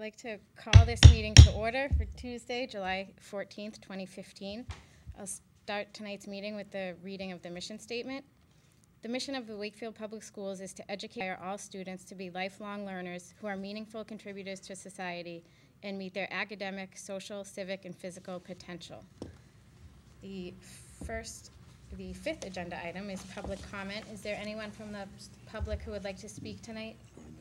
like to call this meeting to order for Tuesday, July 14th, 2015. I'll start tonight's meeting with the reading of the mission statement. The mission of the Wakefield Public Schools is to educate all students to be lifelong learners who are meaningful contributors to society and meet their academic, social, civic, and physical potential. The fifth agenda item is public comment. Is there anyone from the public who would like to speak tonight?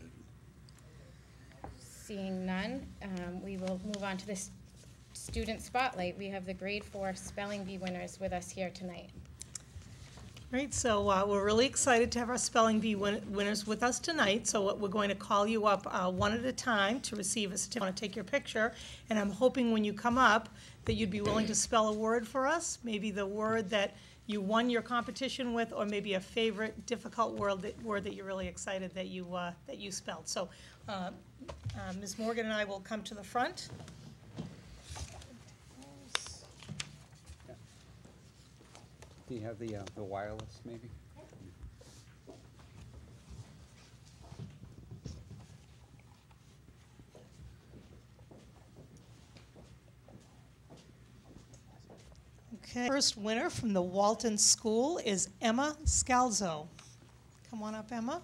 Seeing none, we will move on to the student spotlight. We have the grade 4 spelling bee winners with us here tonight. Great, so we're really excited to have our spelling bee winners with us tonight. So we're going to call you up one at a time to receive a certificate. I want to take your picture, and I'm hoping when you come up that you'd be willing to spell a word for us, maybe the word that you won your competition with, or maybe a favorite difficult word that you're really excited that you spelled. So Ms. Morgan and I will come to the front. Do you have the wireless, maybe? Okay. First winner from the Walton School is Emma Scalzo. Come on up, Emma.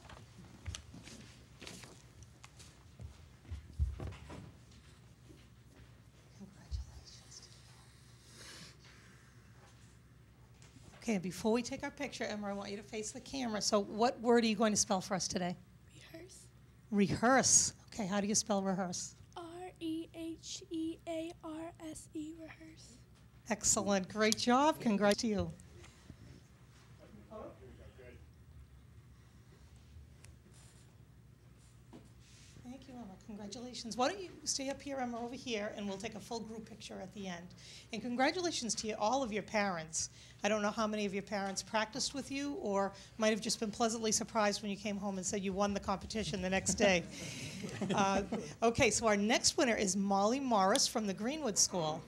Okay, before we take our picture, Emma, I want you to face the camera. So what word are you going to spell for us today? Rehearse. Rehearse. Okay, how do you spell rehearse? R-E-H-E-A-R-S-E, rehearse. Excellent. Great job. Congrats to you. Thank you, Emma. Congratulations. Why don't you stay up here, Emma, over here, and we'll take a full group picture at the end. And congratulations to all of your parents. I don't know how many of your parents practiced with you or might have just been pleasantly surprised when you came home and said you won the competition the next day. Okay, so our next winner is Molly Morris from the Greenwood School.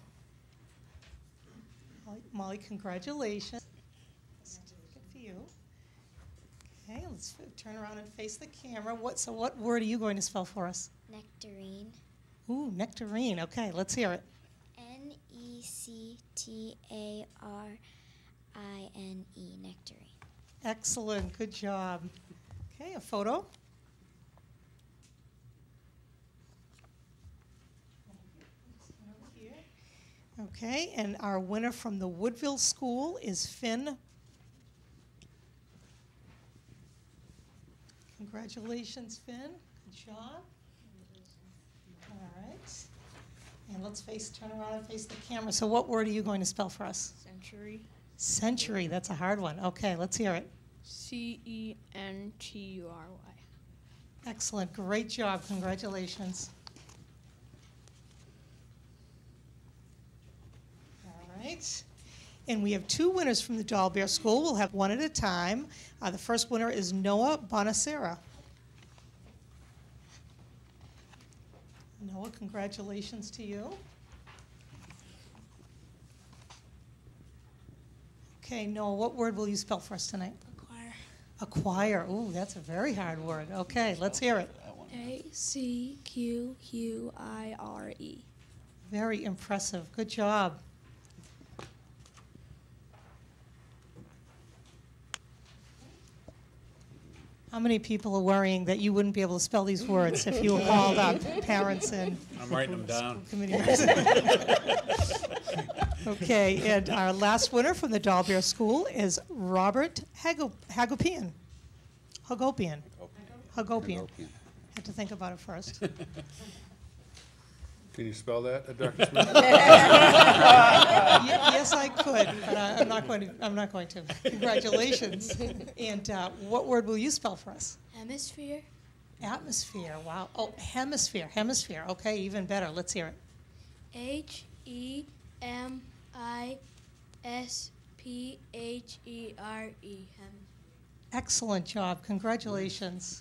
Molly, congratulations. Good for you. Okay, let's turn around and face the camera. So what word are you going to spell for us? Nectarine. Ooh, nectarine. Okay, let's hear it. N-E-C-T-A-R-I-N-E, nectarine. Excellent. Good job. Okay, a photo. Okay, and our winner from the Woodville School is Finn. Congratulations, Finn. Good job. All right. And let's turn around and face the camera. So what word are you going to spell for us? Century. Century. That's a hard one. Okay, let's hear it. C-E-N-T-U-R-Y. Excellent. Great job. Congratulations. All right. And we have two winners from the Doll Bear School. We'll have one at a time. The first winner is Noah Bonacera. Noah, congratulations to you. Okay, Noah, what word will you spell for us tonight? Acquire. Acquire. Ooh, that's a very hard word. Okay, let's hear it. A-C-Q-U-I-R-E. Very impressive. Good job. How many people are worrying that you wouldn't be able to spell these words if you were called up, parents and I'm writing them down. committee members? Okay, and our last winner from the Doll Bear School is Robert Hagopian. Hagopian. Had to think about it first. Can you spell that, Dr. Smith? Yes, I could, but I'm not going to. Congratulations. And what word will you spell for us? Hemisphere. Atmosphere. Wow. Oh, hemisphere. Hemisphere. Okay, even better. Let's hear it. H-E-M-I-S-P-H-E-R-E. Excellent job. Congratulations.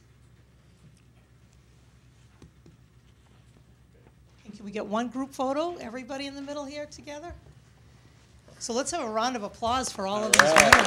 And can we get one group photo? Everybody in the middle here together? So let's have a round of applause for all of these winners.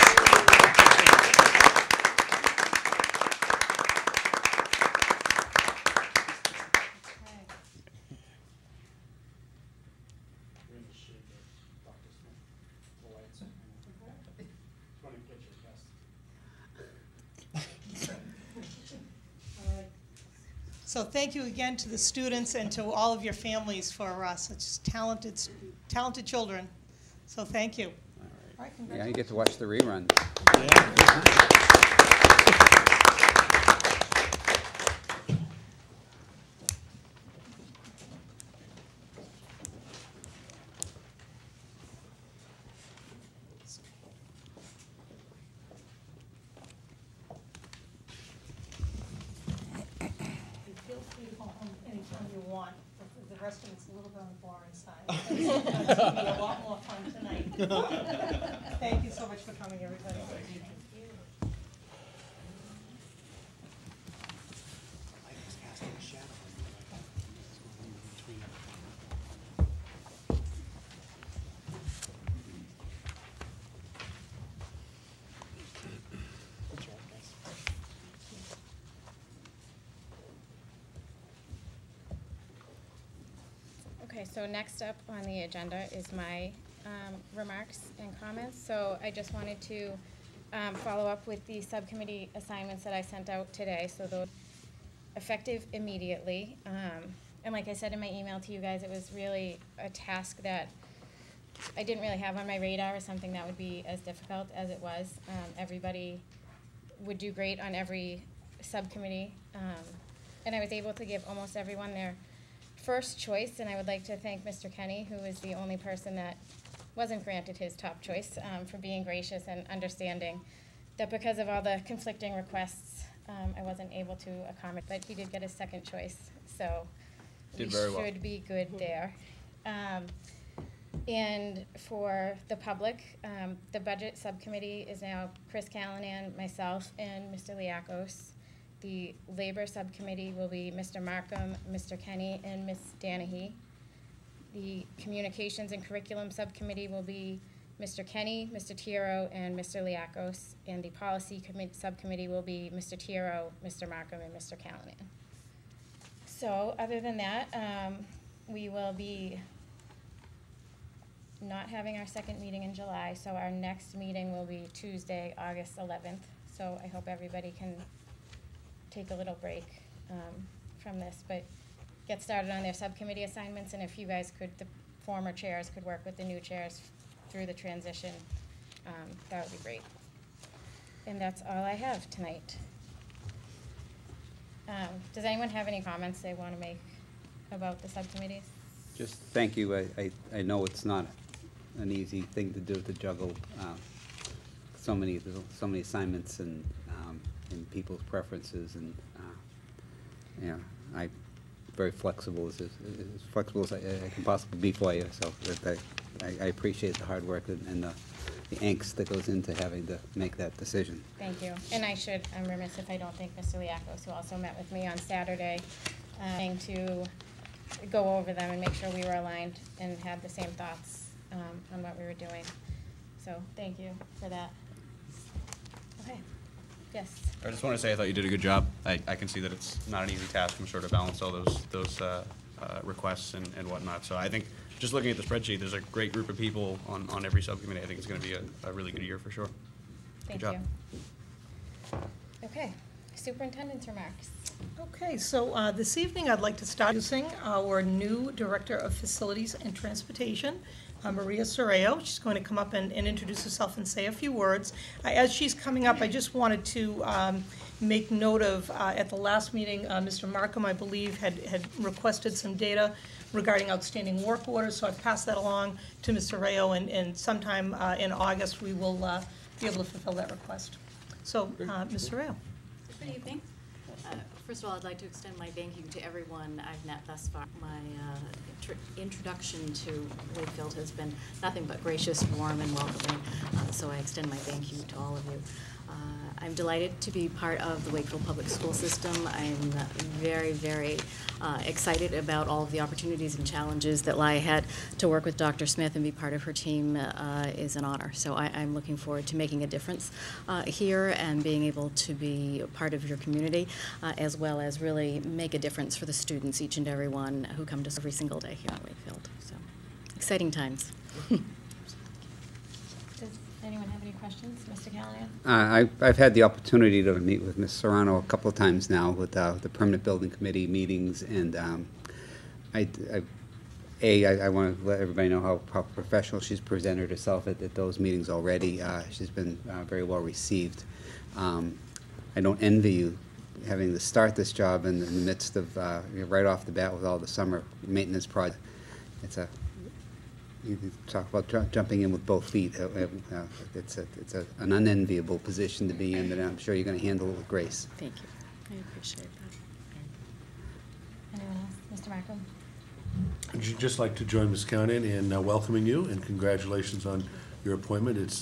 So thank you again to the students and to all of your families for such talented children. So thank you. All right, Yeah, you get to watch the reruns. Feel free to go home anytime you want. The rest of it's a little bit on the boring side. It's going to be a lot more fun tonight. Thank you so much for coming, everybody. Okay, so next up on the agenda is my remarks and comments. So I just wanted to follow up with the subcommittee assignments that I sent out today. So those effective immediately. And like I said in my email to you guys, it was really a task that I didn't really have on my radar, or something that would be as difficult as it was. Everybody would do great on every subcommittee. And I was able to give almost everyone their first choice, and I would like to thank Mr. Kenny, who is the only person that wasn't granted his top choice, for being gracious and understanding that because of all the conflicting requests, I wasn't able to accommodate, but he did get his second choice, so Did we very well. should be good there. And for the public, the budget subcommittee is now Chris Callanan, myself, and Mr. Liakos. The labor subcommittee will be Mr. Markham, Mr. Kenny, and Ms. Danahy. The communications and curriculum subcommittee will be Mr. Kenny, Mr. Tiro, and Mr. Liakos. And the policy subcommittee will be Mr. Tiro, Mr. Markham, and Mr. Callanan. So other than that, we will be not having our second meeting in July. So our next meeting will be Tuesday, August 11th. So I hope everybody can take a little break from this, but get started on their subcommittee assignments, and if you guys could, the former chairs could work with the new chairs through the transition, that would be great. And that's all I have tonight. Does anyone have any comments they want to make about the subcommittees? Just thank you. I know it's not an easy thing to do, to juggle so many assignments and people's preferences, and you know, I'm very flexible, as flexible as I can possibly be for you. So I appreciate the hard work and the angst that goes into having to make that decision. Thank you. And I'm remiss if I don't thank Mr. Liakos, who also met with me on Saturday, to go over them and make sure we were aligned and had the same thoughts on what we were doing. So thank you for that. Okay. Yes. I just want to say I thought you did a good job. I can see that it's not an easy task, I'm sure, to balance all those requests and whatnot. So I think just looking at the spreadsheet, there's a great group of people on every subcommittee. I think it's going to be a really good year for sure. Thank Good job. you. Okay. Superintendent's remarks. Okay, so this evening I'd like to start introducing our new Director of Facilities and Transportation, Maria Soreo. She's going to come up and introduce herself and say a few words. As she's coming up, I just wanted to make note of, at the last meeting, Mr. Markham, I believe, had requested some data regarding outstanding work orders, so I've passed that along to Ms. Soreo, and sometime in August we will be able to fulfill that request. So, Ms. Soreo. Good evening. First of all, I'd like to extend my thank you to everyone I've met thus far. My introduction to Wakefield has been nothing but gracious, warm, and welcoming, so I extend my thank you to all of you. I'm delighted to be part of the Wakefield Public School System. I'm very, very excited about all of the opportunities and challenges that lie ahead. To work with Dr. Smith and be part of her team is an honor. So I'm looking forward to making a difference here and being able to be part of your community, as well as really make a difference for the students, each and every one who come to us every single day here at Wakefield. So exciting times. Does anyone have any questions? questions? Mr. Callahan? I've had the opportunity to meet with Ms. Serrano a couple of times now with the Permanent Building Committee meetings, and I want to let everybody know how professional she's presented herself at those meetings already. She's been very well received. I don't envy you having to start this job in the midst of, right off the bat with all the summer maintenance projects. You talk about jumping in with both feet. It's an unenviable position to be in, but I'm sure you're going to handle it with grace. Thank you. I appreciate that. Anyone else? Mr. Markham? I'd just like to join Ms. Callahan in welcoming you, and congratulations on your appointment. It's,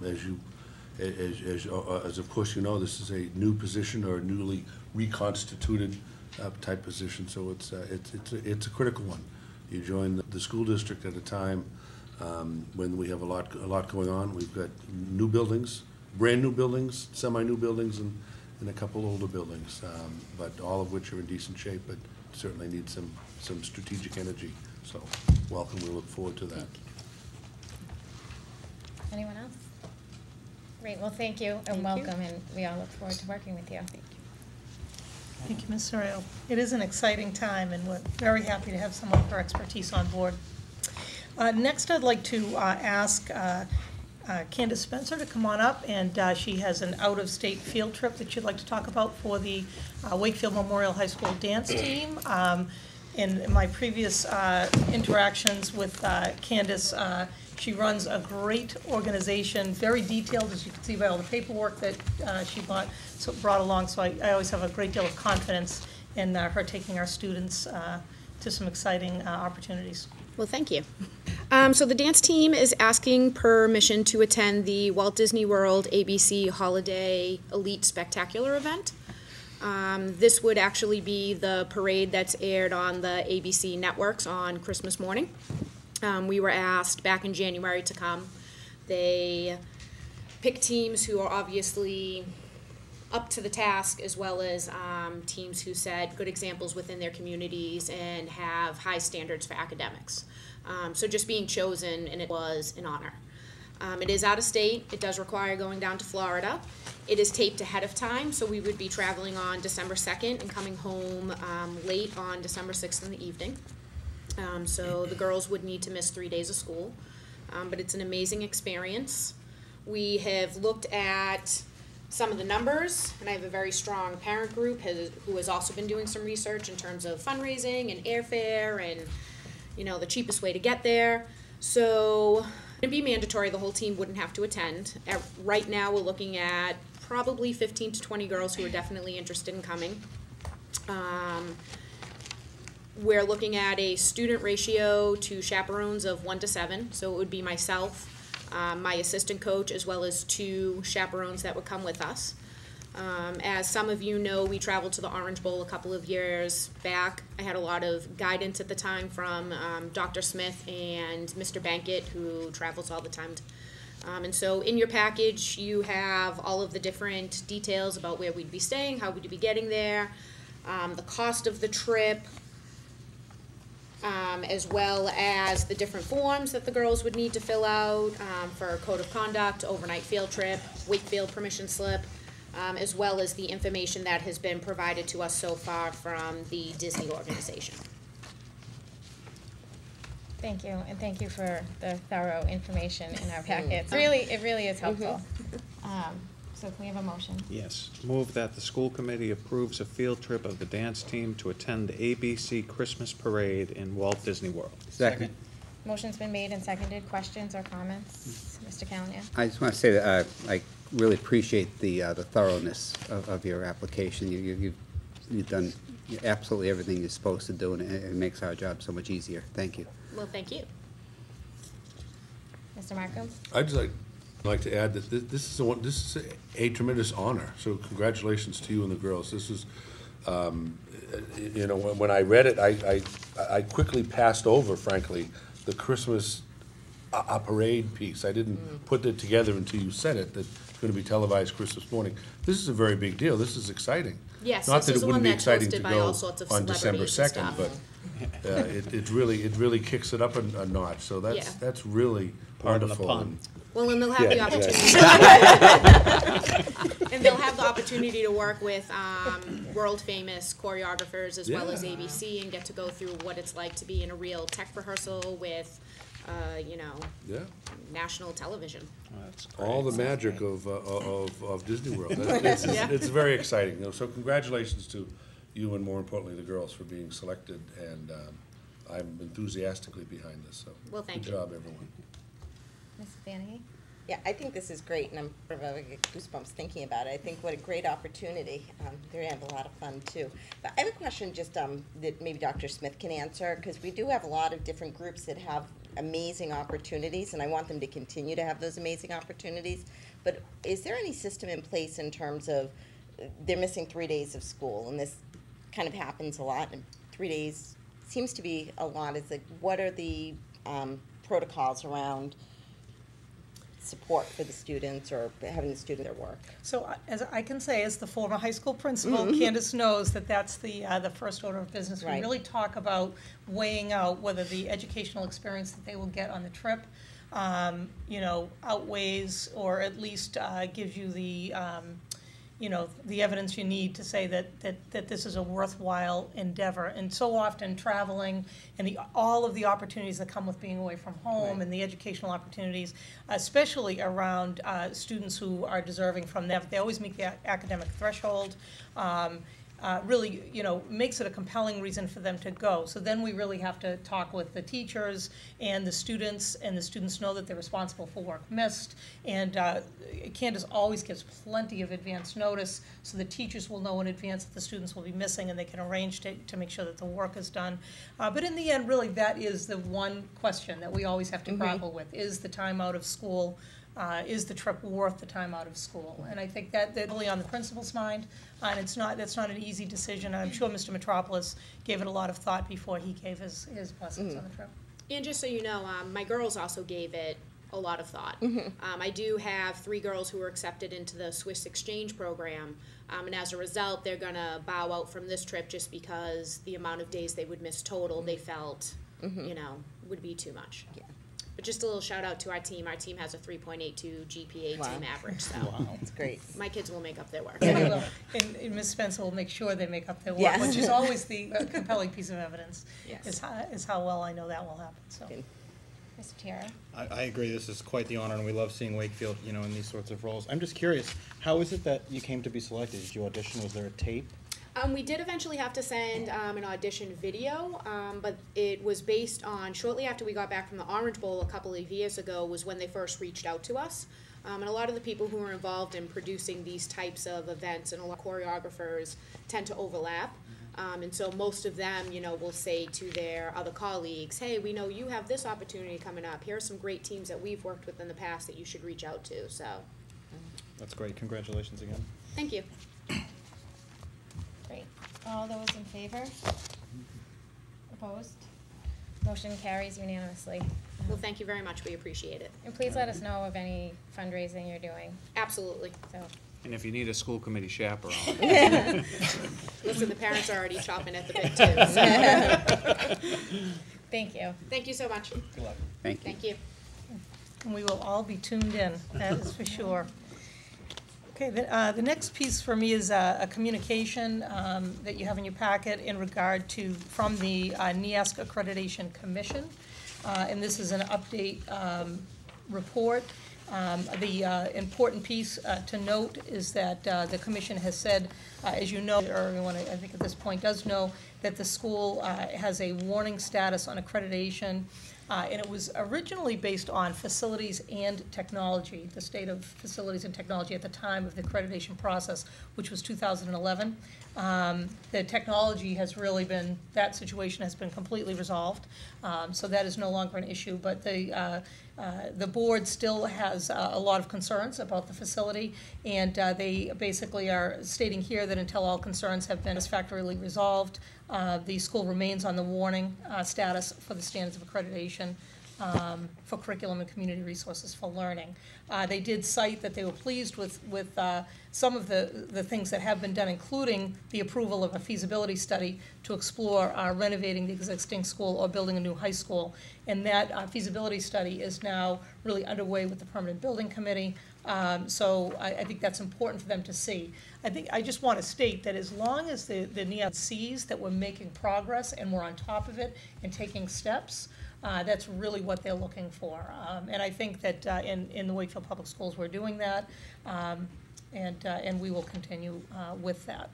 as of course you know, this is a new position or a newly reconstituted type position, so it's a critical one. You join the school district at a time when we have a lot going on. We've got new buildings, brand new buildings, semi-new buildings, and a couple older buildings, but all of which are in decent shape, but certainly need some strategic energy. So welcome, we look forward to that. Anyone else? Great, well, thank you and welcome, and we all look forward to working with you. Thank you, Ms. Sorrell. It is an exciting time, and we're very happy to have someone with her expertise on board. Next, I'd like to ask Candace Spencer to come on up, and she has an out-of-state field trip that she'd like to talk about for the Wakefield Memorial High School dance team. In my previous interactions with Candace, she runs a great organization, very detailed, as you can see by all the paperwork that she brought along. So I always have a great deal of confidence in her taking our students to some exciting opportunities. Well, thank you. So the dance team is asking permission to attend the Walt Disney World ABC Holiday Elite Spectacular event. This would actually be the parade that's aired on the ABC networks on Christmas morning. We were asked back in January to come. They pick teams who are obviously up to the task, as well as teams who set good examples within their communities and have high standards for academics. So just being chosen, and it was an honor. It is out of state. It does require going down to Florida. It is taped ahead of time, so we would be traveling on December 2nd and coming home late on December 6th in the evening. So the girls would need to miss 3 days of school, but it's an amazing experience. We have looked at some of the numbers, and I have a very strong parent group who has also been doing some research in terms of fundraising and airfare and, you know, the cheapest way to get there. So it'd be mandatory. The whole team wouldn't have to attend. Right now, we're looking at probably 15 to 20 girls who are definitely interested in coming. We're looking at a student ratio to chaperones of 1 to 7, so it would be myself, my assistant coach, as well as 2 chaperones that would come with us. As some of you know, we traveled to the Orange Bowl a couple of years back. I had a lot of guidance at the time from Dr. Smith and Mr. Bankett, who travels all the time. And so in your package, you have all of the different details about where we'd be staying, how we'd be getting there, the cost of the trip, as well as the different forms that the girls would need to fill out for a code of conduct, overnight field trip, Wakefield permission slip, as well as the information that has been provided to us so far from the Disney organization. Thank you, and thank you for the thorough information in our packets. It really is helpful. So can we have a motion? Yes. Move that the school committee approves a field trip of the dance team to attend the ABC Christmas Parade in Walt Disney World. Second. Motion's been made and seconded. Questions or comments? Mr. Callahan? I just want to say that I really appreciate the thoroughness of your application. You've done absolutely everything you're supposed to do, and it makes our job so much easier. Thank you. Well, thank you. Mr. Markham? I'd just like to add that this is a tremendous honor. So congratulations to you and the girls. This is, you know, when I read it, I quickly passed over, frankly, the Christmas parade piece. I didn't put it together until you said it, that going to be televised Christmas morning. This is a very big deal. This is exciting. Yes, Not this that is it the one wouldn't be that's exciting hosted to by go all sorts of on December celebrities and 2nd, stuff. but it really kicks it up a notch. So Yeah. that's really Pardon the wonderful. pun. Well, and they'll have the Yeah, opportunity. And they'll have the opportunity to work with world-famous choreographers as well as Yeah. ABC and get to go through what it's like to be in a real tech rehearsal with, you know, Yeah. national television. That's great. All the magic of Disney World. It's very exciting. You know, so congratulations to you and more importantly the girls for being selected, and I'm enthusiastically behind this. So Well, thank good you. job, everyone. Mrs. Danahy? Yeah, I think this is great, and I'm getting goosebumps thinking about it. I think what a great opportunity. They're going to have a lot of fun, too. But I have a question just that maybe Dr. Smith can answer, because we do have a lot of different groups that have amazing opportunities, and I want them to continue to have those amazing opportunities. But is there any system in place in terms of they're missing 3 days of school, and this kind of happens a lot, and 3 days seems to be a lot. It's like, what are the protocols around support for the students or having the student their work? So as I can say, as the former high school principal, Candace knows that that's the first order of business. We Right. really talk about weighing out whether the educational experience that they will get on the trip, you know, outweighs or at least gives you the, you know, the evidence you need to say that this is a worthwhile endeavor. And so often traveling and all of the opportunities that come with being away from home and the educational opportunities, especially around students who are deserving from them, they always meet the academic threshold. Really, you know, makes it a compelling reason for them to go. So then we really have to talk with the teachers and the students know that they're responsible for work missed. And Candace always gives plenty of advance notice, so the teachers will know in advance that the students will be missing, and they can arrange to make sure that the work is done. But in the end, really, that is the one question that we always have to grapple with: is the time out of school, is the trip worth the time out of school? And I think that's really on the principal's mind, and that's not an easy decision. I'm sure Mr. Metropolis gave it a lot of thought before he gave his blessings on the trip. And just so you know, my girls also gave it a lot of thought. I do have 3 girls who were accepted into the Swiss exchange program, and as a result, they're going to bow out from this trip just because the amount of days they would miss total, they felt, you know, would be too much. Yeah. But just a little shout out to our team. Our team has a 3.82 GPA Wow. team average, so That's great. my kids will make up their work. Yeah, they will. And Ms. Spencer will make sure they make up their work, Yes. which is always the compelling piece of evidence, Yes. is how well I know that will happen, so. Good. Mr. Tiara? I agree, this is quite the honor, and we love seeing Wakefield, you know, in these sorts of roles. I'm just curious, how is it that you came to be selected? Did you audition? Was there a tape? We did eventually have to send an audition video, but it was based on, shortly after we got back from the Orange Bowl a couple of years ago was when they first reached out to us. And a lot of the people who are involved in producing these types of events and a lot of choreographers tend to overlap. And so most of them, you know, will say to their other colleagues, hey, we know you have this opportunity coming up. Here are some great teams that we've worked with in the past that you should reach out to. So, That's great, congratulations again. thank you. Great. All those in favor? Opposed? Motion carries unanimously. Well, thank you very much. We appreciate it. And please let us know of any fundraising you're doing, Absolutely. so. And if you need a school committee chaperone, Listen, the parents are already chopping at the bit too. So. Thank you. Thank you so much. Good luck. Thank you. Thank you. And we will all be tuned in, that is for sure. Okay, the next piece for me is a communication that you have in your packet in regard to, from the NEASC Accreditation Commission. And this is an update report. The important piece to note is that the commission has said, as you know, or everyone I think at this point does know, that the school has a warning status on accreditation. And it was originally based on facilities and technology, the state of facilities and technology at the time of the accreditation process, which was 2011. The technology has really been, that situation has been completely resolved, so that is no longer an issue. But the board still has a lot of concerns about the facility, and they basically are stating here that until all concerns have been satisfactorily resolved, the school remains on the warning status for the standards of accreditation. for curriculum and community resources for learning. They did cite that they were pleased with some of the things that have been done, including the approval of a feasibility study to explore renovating the existing school or building a new high school. And that feasibility study is now really underway with the Permanent Building Committee. So I think that's important for them to see. I just want to state that as long as the NEOD sees that we're making progress and we're on top of it and taking steps, that's really what they're looking for. And I think that in the Wakefield Public Schools, we're doing that, and we will continue with that.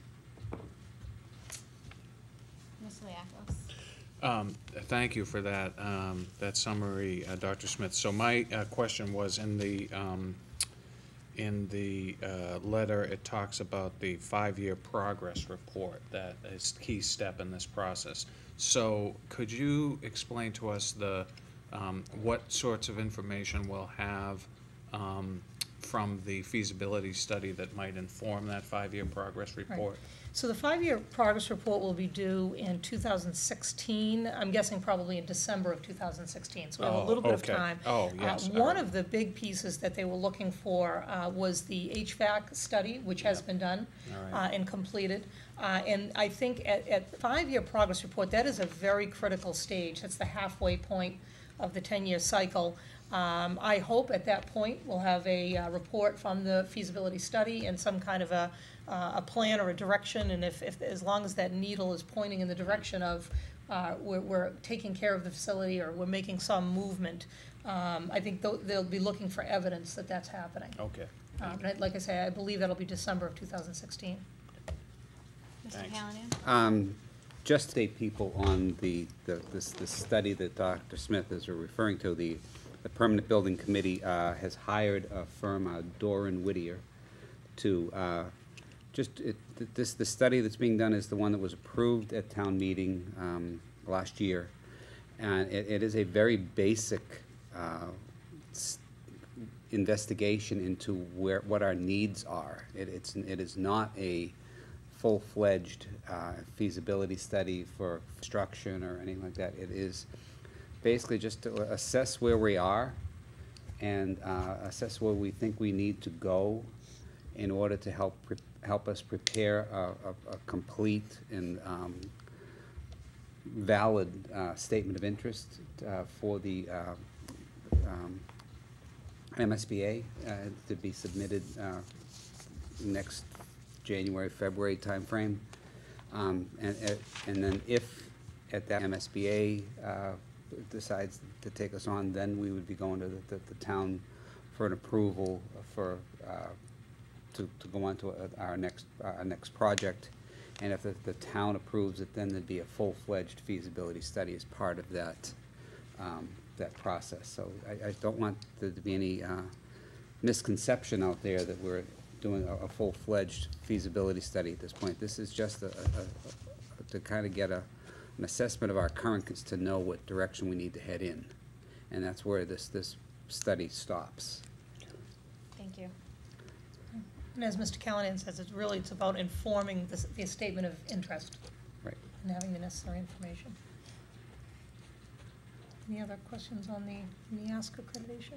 Ms. Liakos. Thank you for that, that summary, Dr. Smith. So my question was, in the letter, it talks about the 5-year progress report that is a key step in this process. So could you explain to us what sorts of information we'll have from the feasibility study that might inform that 5-year progress report? Right. So the 5-year progress report will be due in 2016. I'm guessing probably in December of 2016. So we have a little bit of time. Oh, yes. One of the big pieces that they were looking for was the HVAC study, which has been done and completed. And I think at 5-year progress report, that is a very critical stage. That's the halfway point of the 10-year cycle. I hope at that point we'll have a report from the feasibility study and some kind of a plan or a direction, and if as long as that needle is pointing in the direction of we're taking care of the facility or we're making some movement, I think they'll be looking for evidence that that's happening. Okay. But like I say, I believe that'll be December of 2016. Mr. Thanks. Callahan? Just state people on the study that Dr. Smith is referring to, the Permanent Building Committee has hired a firm, Doran Whittier, to the study that's being done is the one that was approved at town meeting last year, and it is a very basic investigation into what our needs are. It is not a full-fledged feasibility study for construction or anything like that. It is basically just to assess where we are and assess where we think we need to go in order to help us prepare a complete and valid statement of interest for the MSBA to be submitted next January, February timeframe. And then if at that MSBA decides to take us on, then we would be going to the town for an approval for to go on to our next project. And if the town approves it, then there'd be a full-fledged feasibility study as part of that that process. So I don't want there to be any misconception out there that we're doing a full-fledged feasibility study at this point. This is just to kind of get an assessment of our current, to know what direction we need to head in, and that's where this study stops. Thank you. And as Mr. Callahan says, it's about informing the statement of interest. Right. And having the necessary information. Any other questions on the NEASC accreditation?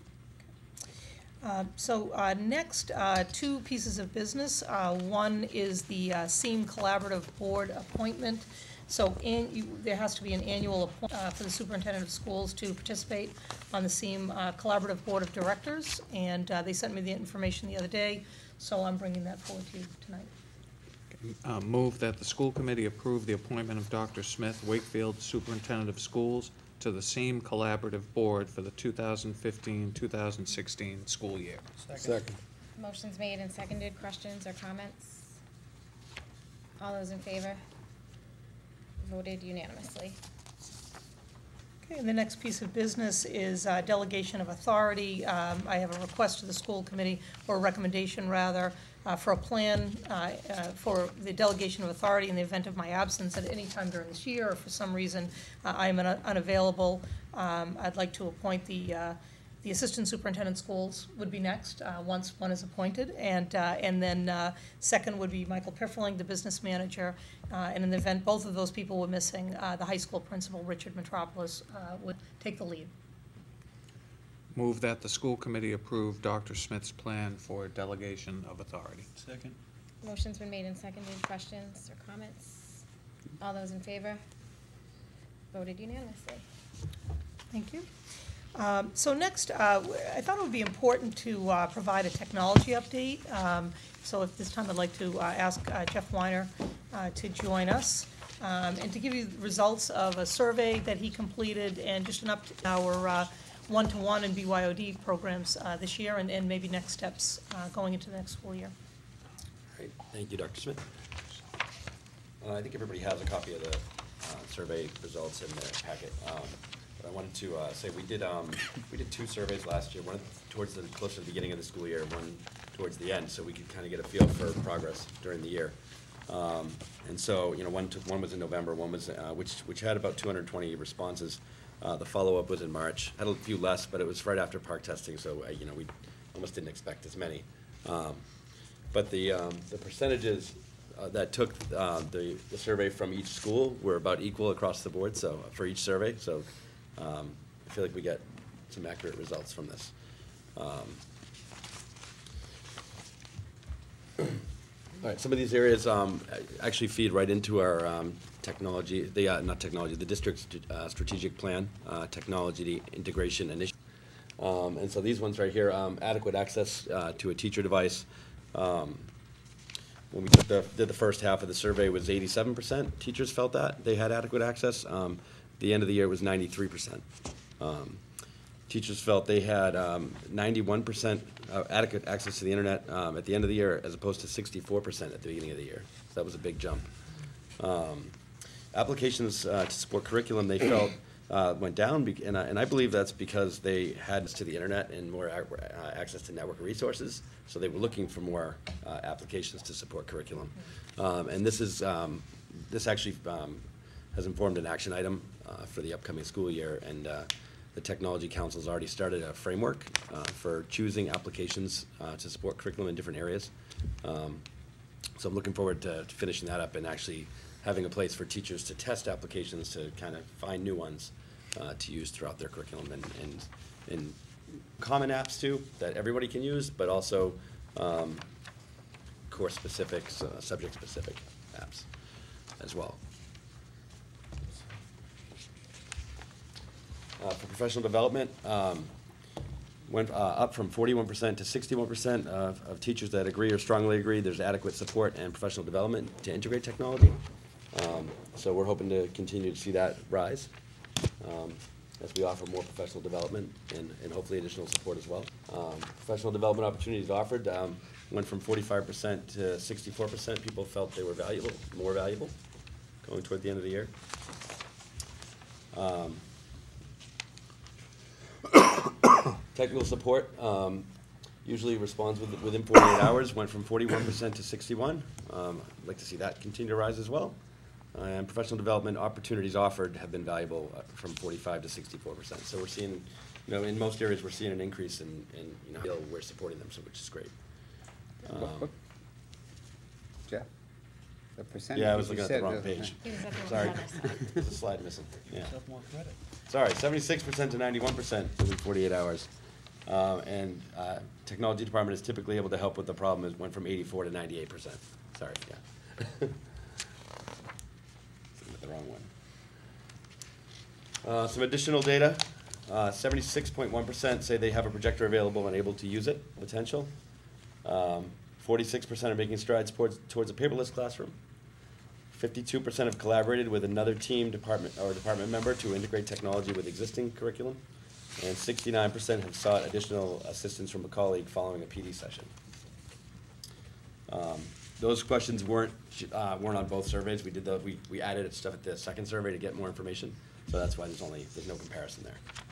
Next, two pieces of business. One is the SEAM Collaborative Board appointment. So there has to be an annual appointment for the superintendent of schools to participate on the SEAM Collaborative Board of Directors, and they sent me the information the other day, so I'm bringing that forward to you tonight. Move that the school committee approve the appointment of Dr. Smith, Wakefield Superintendent of Schools, to the SEAM Collaborative Board for the 2015-2016 school year. Second. Motion's made and seconded. Questions or comments? All those in favor? Voted unanimously. Okay, and the next piece of business is delegation of authority. I have a request to the school committee, or a recommendation rather, for a plan for the delegation of authority in the event of my absence at any time during this year, or for some reason I am unavailable. I'd like to appoint the The assistant superintendent schools would be next, once one is appointed, and then second would be Michael Pifferling, the business manager, and in the event both of those people were missing, the high school principal, Richard Metropolis, would take the lead. Move that the school committee approve Dr. Smith's plan for delegation of authority. Second. Motion's been made and seconded. Questions or comments? All those in favor? Voted unanimously. Thank you. So next, I thought it would be important to provide a technology update. So at this time, I'd like to ask Jeff Weiner to join us and to give you the results of a survey that he completed and just an update our one-to-one and BYOD programs this year and maybe next steps going into the next school year. Great. Thank you, Dr. Smith. I think everybody has a copy of the survey results in their packet. But I wanted to say we did 2 surveys last year, one towards the closer to the beginning of the school year, one towards the end, so we could kind of get a feel for progress during the year. And so, one was in November, one was which had about 220 responses. The follow-up was in March. Had a few less, but it was right after park testing, so we almost didn't expect as many. But the percentages that took the survey from each school were about equal across the board. So for each survey, so I feel like we get some accurate results from this. All right, some of these areas actually feed right into our technology, the district's strategic plan, technology integration initiative. And so these ones right here, adequate access to a teacher device. When we did the first half of the survey, was 87% teachers felt that they had adequate access. The end of the year was 93%. Teachers felt they had 91% adequate access to the internet at the end of the year, as opposed to 64% at the beginning of the year. So that was a big jump. Applications to support curriculum, they felt went down, and I believe that's because they had to the internet and more access to network resources, so they were looking for more applications to support curriculum. And this actually has informed an action item for the upcoming school year, and the Technology Council's already started a framework for choosing applications to support curriculum in different areas. So I'm looking forward to finishing that up and actually having a place for teachers to test applications to kind of find new ones to use throughout their curriculum, and common apps too that everybody can use, but also course-specific, subject-specific apps as well. For professional development, went up from 41% to 61% of teachers that agree or strongly agree there's adequate support and professional development to integrate technology. So we're hoping to continue to see that rise as we offer more professional development and hopefully additional support as well. Professional development opportunities offered went from 45% to 64%. People felt they were more valuable, going toward the end of the year. Technical support usually responds within 48 hours, went from 41% to 61%. I'd like to see that continue to rise as well. And professional development opportunities offered have been valuable from 45% to 64%. So we're seeing, in most areas, we're seeing an increase in we're supporting them, so which is great. Jeff, the percentage. Yeah, I was looking at the wrong page. Sorry, there's a slide missing. Yeah. Sorry, 76% to 91% within 48 hours. And technology department is typically able to help with the problem. It went from 84% to 98%. Sorry, yeah. The wrong one. Some additional data. 76.1% say they have a projector available and able to use it, potential. 46% are making strides towards a paperless classroom. 52% have collaborated with another team, department member to integrate technology with existing curriculum. And 69% have sought additional assistance from a colleague following a PD session. Those questions weren't on both surveys. We added stuff at the second survey to get more information, so that's why there's no comparison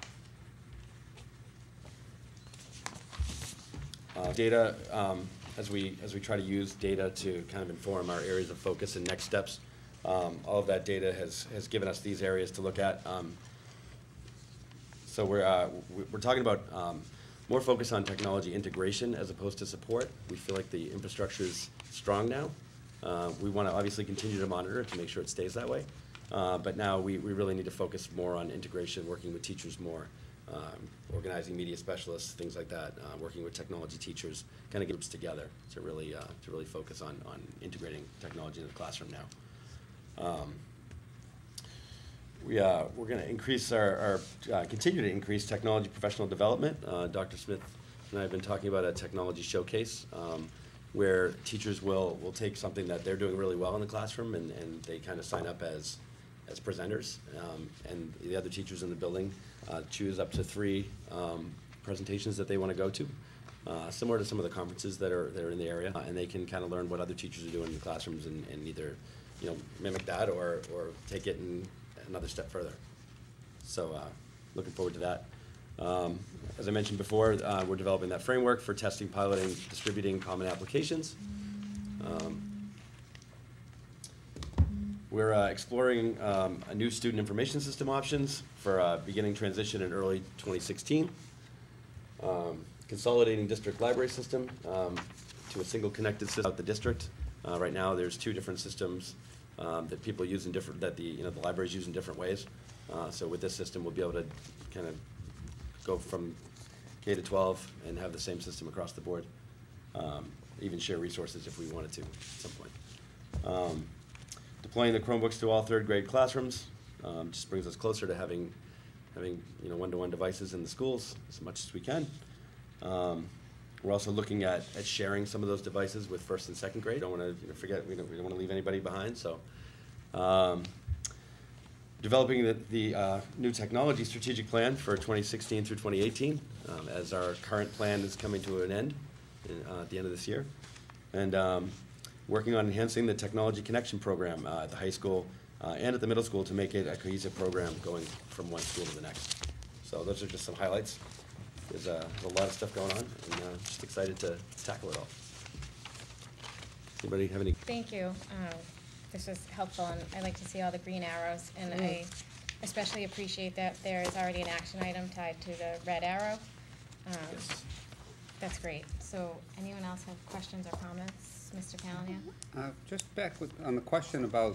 there. Data, as we try to use data to kind of inform our areas of focus and next steps, all of that data has given us these areas to look at. So we're talking about more focus on technology integration as opposed to support. We feel like the infrastructure is strong now. We want to obviously continue to monitor it to make sure it stays that way. But now we really need to focus more on integration, working with teachers more, organizing media specialists, things like that, working with technology teachers, kind of groups together to really focus on integrating technology in the classroom now. We're going to increase continue to increase technology professional development. Dr. Smith and I have been talking about a technology showcase where teachers will take something that they're doing really well in the classroom and they kind of sign up as presenters, and the other teachers in the building choose up to 3 presentations that they want to go to, similar to some of the conferences that are in the area, and they can kind of learn what other teachers are doing in the classrooms and either mimic that or take it another step further. So looking forward to that. As I mentioned before, we're developing that framework for testing, piloting, distributing common applications. We're exploring a new student information system options for beginning transition in early 2016. Consolidating district library system to a single connected system throughout the district. Right now, there's 2 different systems that people use in different, that the libraries use in different ways. So with this system, we'll be able to kind of go from K to 12 and have the same system across the board. Even share resources if we wanted to at some point. Deploying the Chromebooks to all 3rd grade classrooms just brings us closer to having one-to-one devices in the schools as much as we can. We're also looking at sharing some of those devices with 1st and 2nd grade. Don't want to forget, we don't want to leave anybody behind. So, developing the new technology strategic plan for 2016 through 2018, as our current plan is coming to an end at the end of this year, and working on enhancing the technology connection program at the high school and at the middle school to make it a cohesive program going from one school to the next. So those are just some highlights. There's a lot of stuff going on, and just excited to tackle it all. Anybody have any? Thank you. This was helpful, and I like to see all the green arrows, and I especially appreciate that there is already an action item tied to the red arrow. Yes. That's great. So anyone else have questions or comments? Mr. Callahan? Just back on the question about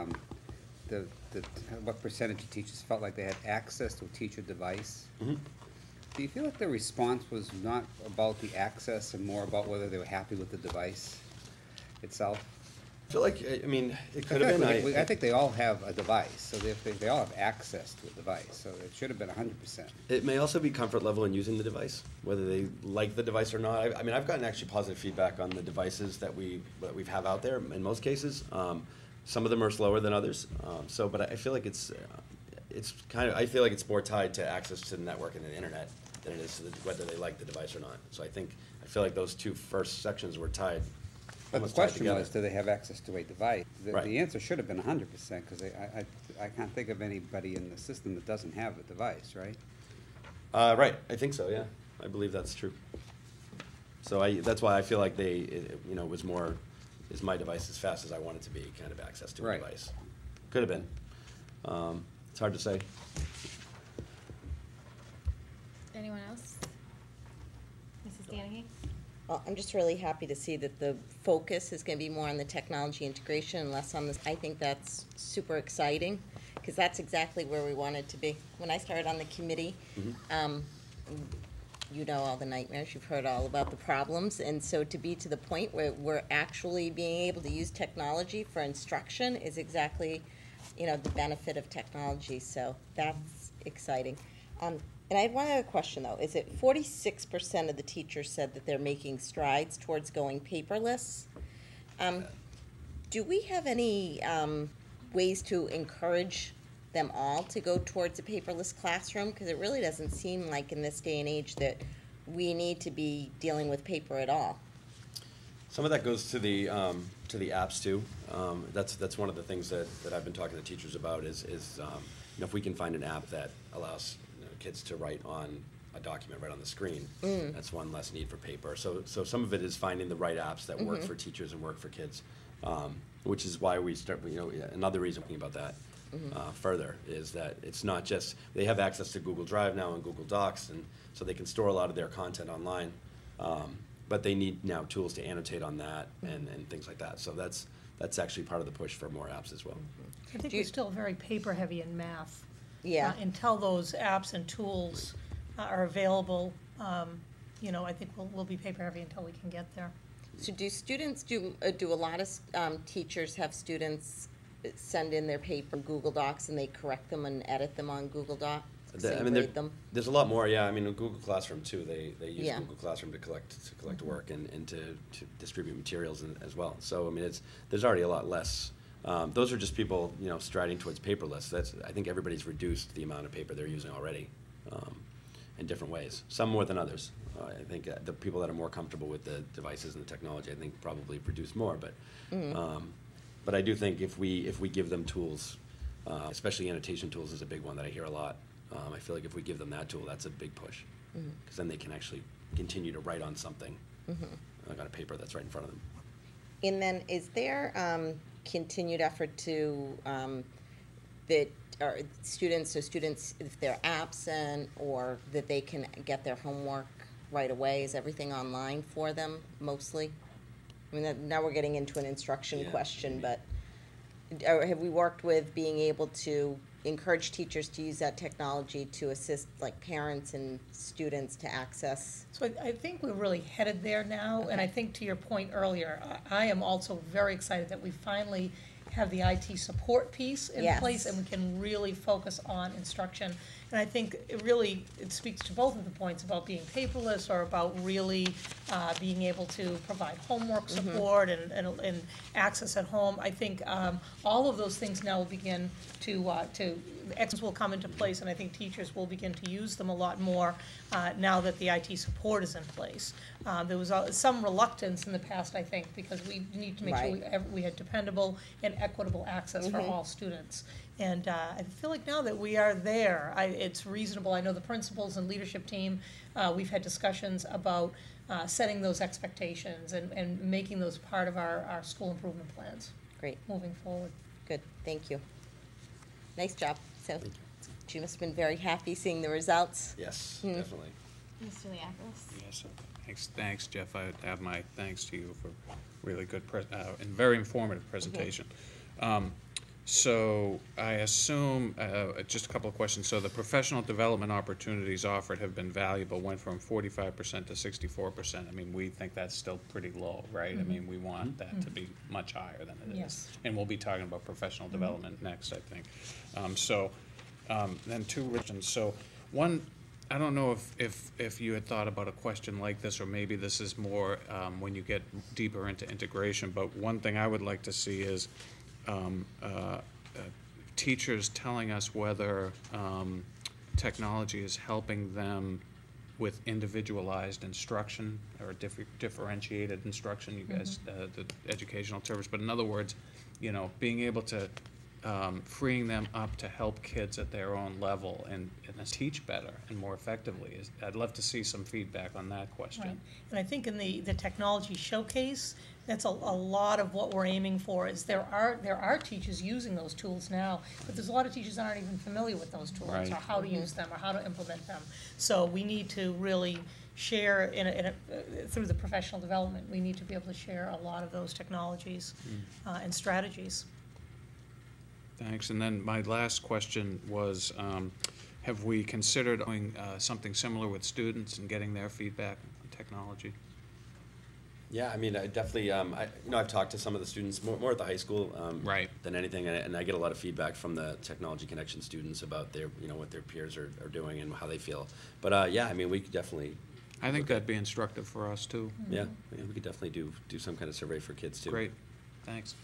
what percentage of teachers felt like they had access to a teacher device. Mm-hmm. Do you feel like the response was not about the access and more about whether they were happy with the device itself? I feel like, I mean, it could have been. I think they all have a device, so they all have access to a device, so it should have been 100%. It may also be comfort level in using the device, whether they like the device or not. I mean, I've gotten actually positive feedback on the devices that we have out there in most cases. Some of them are slower than others. But I feel like it's kind of, I feel like it's more tied to access to the network and the internet than it is to whether they like the device or not. So I feel like those 2 first sections were tied. But the question was, do they have access to a device? Right. The answer should have been 100%, because I can't think of anybody in the system that doesn't have a device, right? Right, I think so, yeah. I believe that's true. So that's why I feel like it was more, is my device as fast as I want it to be, kind of access to a device. Could have been. It's hard to say. Anyone else? Mrs. Danahy? Well, I'm just really happy to see that the focus is going to be more on the technology integration and less on this. I think that's super exciting, because that's exactly where we wanted to be. When I started on the committee, you know all the nightmares, you've heard all about the problems, and so to be to the point where we're actually being able to use technology for instruction is exactly, the benefit of technology, so that's exciting. And I had one other question, though. Is it 46% of the teachers said that they're making strides towards going paperless? Do we have any ways to encourage them all to go towards a paperless classroom? Because it really doesn't seem like in this day and age that we need to be dealing with paper at all. Some of that goes to the apps too. That's one of the things that I've been talking to teachers about is if we can find an app that allows kids to write on a document right on the screen, that's one less need for paper. So some of it is finding the right apps that work for teachers and work for kids, which is why we start. Another reason about that. further, is that it's not just, they have access to Google Drive now and Google Docs, and so they can store a lot of their content online. But they need now tools to annotate on that and things like that. So that's actually part of the push for more apps as well. I think we're still very paper-heavy in math. Yeah. Until those apps and tools are available, you know, I think we'll be paper-heavy until we can get there. So do students, do a lot of teachers have students send in their paper Google Docs and they correct them and edit them on Google Docs and grade them? There's a lot more, yeah. I mean, in Google Classroom too, they use Yeah. Google Classroom to collect work and to distribute materials as well. So I mean, there's already a lot less. Those are just people, you know, striding towards paperless. I think everybody's reduced the amount of paper they're using already, in different ways. Some more than others. I think the people that are more comfortable with the devices and the technology, I think, probably produce more. But I do think if we give them tools, especially annotation tools is a big one that I hear a lot. I feel like if we give them that tool, that's a big push, because then they can actually continue to write on something, like on a paper that's right in front of them. And then is there continued effort to, that are students, if they're absent or that they can get their homework right away, is everything online for them mostly? I mean, now we're getting into an instruction question, but have we worked with being able to encourage teachers to use that technology to assist like parents and students to access? So I think we're really headed there now, and I think to your point earlier, I am also very excited that we finally have the IT support piece in place, and we can really focus on instruction. And I think it speaks to both of the points about being paperless or about really being able to provide homework support and access at home. I think all of those things now will begin to exams will come into place, and I think teachers will begin to use them a lot more now that the IT support is in place. There was some reluctance in the past, I think, because we need to make sure we had dependable and equitable access for all students. And I feel like now that we are there, it's reasonable. I know the principals and leadership team, we've had discussions about setting those expectations and making those part of our school improvement plans. Great. Moving forward. Good, thank you. Nice job. So you must have been very happy seeing the results. Yes, definitely. Mr. Liakos? Yes, thanks, Jeff. I add my thanks to you for really good and very informative presentation. So I assume, just a couple of questions. So the professional development opportunities offered have been valuable, went from 45% to 64%. I mean, we think that's still pretty low, right? I mean, we want that to be much higher than it is. Yes. And we'll be talking about professional development next, I think. Then two questions. So one, I don't know if you had thought about a question like this, or maybe this is more when you get deeper into integration, but one thing I would like to see is teachers telling us whether technology is helping them with individualized instruction or differentiated instruction, you guys, the educational terms, but in other words, you know, being able to freeing them up to help kids at their own level and teach better and more effectively. I'd love to see some feedback on that question. Right. And I think in the technology showcase, that's a lot of what we're aiming for. Is there are teachers using those tools now, but there's a lot of teachers that aren't even familiar with those tools or how to use them or how to implement them. So we need to really share through the professional development. We need to be able to share a lot of those technologies and strategies. Thanks. And then my last question was, have we considered doing something similar with students and getting their feedback on technology? Yeah, I mean, I definitely, I've talked to some of the students, more at the high school than anything, and I get a lot of feedback from the Technology Connection students about their, what their peers are doing and how they feel. But yeah, I mean, we could definitely. I think that'd be instructive for us too. Yeah, we could definitely do some kind of survey for kids too. Great, thanks.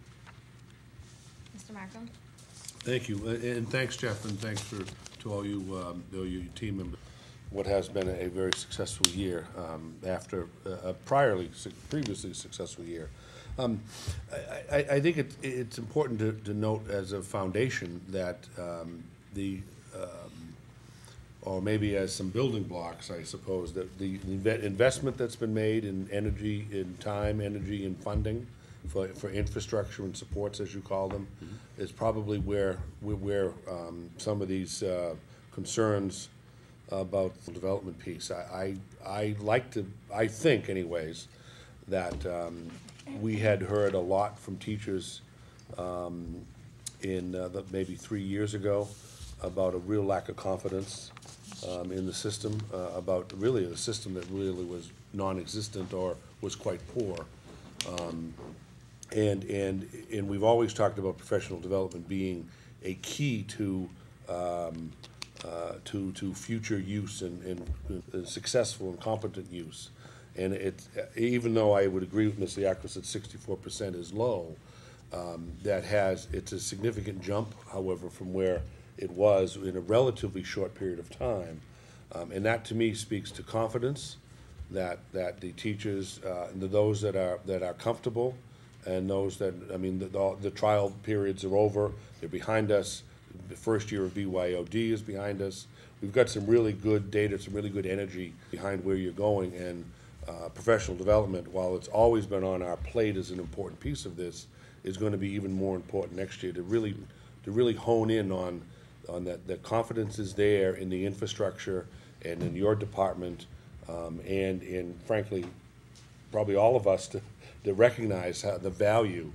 Mr. Markham? Thank you, and thanks, Jeff, and thanks to all you, your team members. What has been a very successful year after a previously successful year. I think it's important to note as a foundation that or maybe as some building blocks, I suppose, that the investment that's been made in energy, in time, energy, and funding for infrastructure and supports, as you call them, is probably where some of these concerns about the development piece. I think anyways, that we had heard a lot from teachers maybe 3 years ago about a real lack of confidence in the system, about really a system that really was non-existent or was quite poor. And we've always talked about professional development being a key to future use and successful and competent use. And even though I would agree with Ms. Liakis that 64% is low, it's a significant jump, however, from where it was in a relatively short period of time. And that to me speaks to confidence, that the teachers, those that are comfortable, and those that, I mean, the trial periods are over, they're behind us. The first year of BYOD is behind us. We've got some really good data, some really good energy behind where you're going, and professional development, while it's always been on our plate as an important piece of this, is going to be even more important next year to really hone in on that. The confidence is there in the infrastructure and in your department, and frankly, probably all of us to recognize the value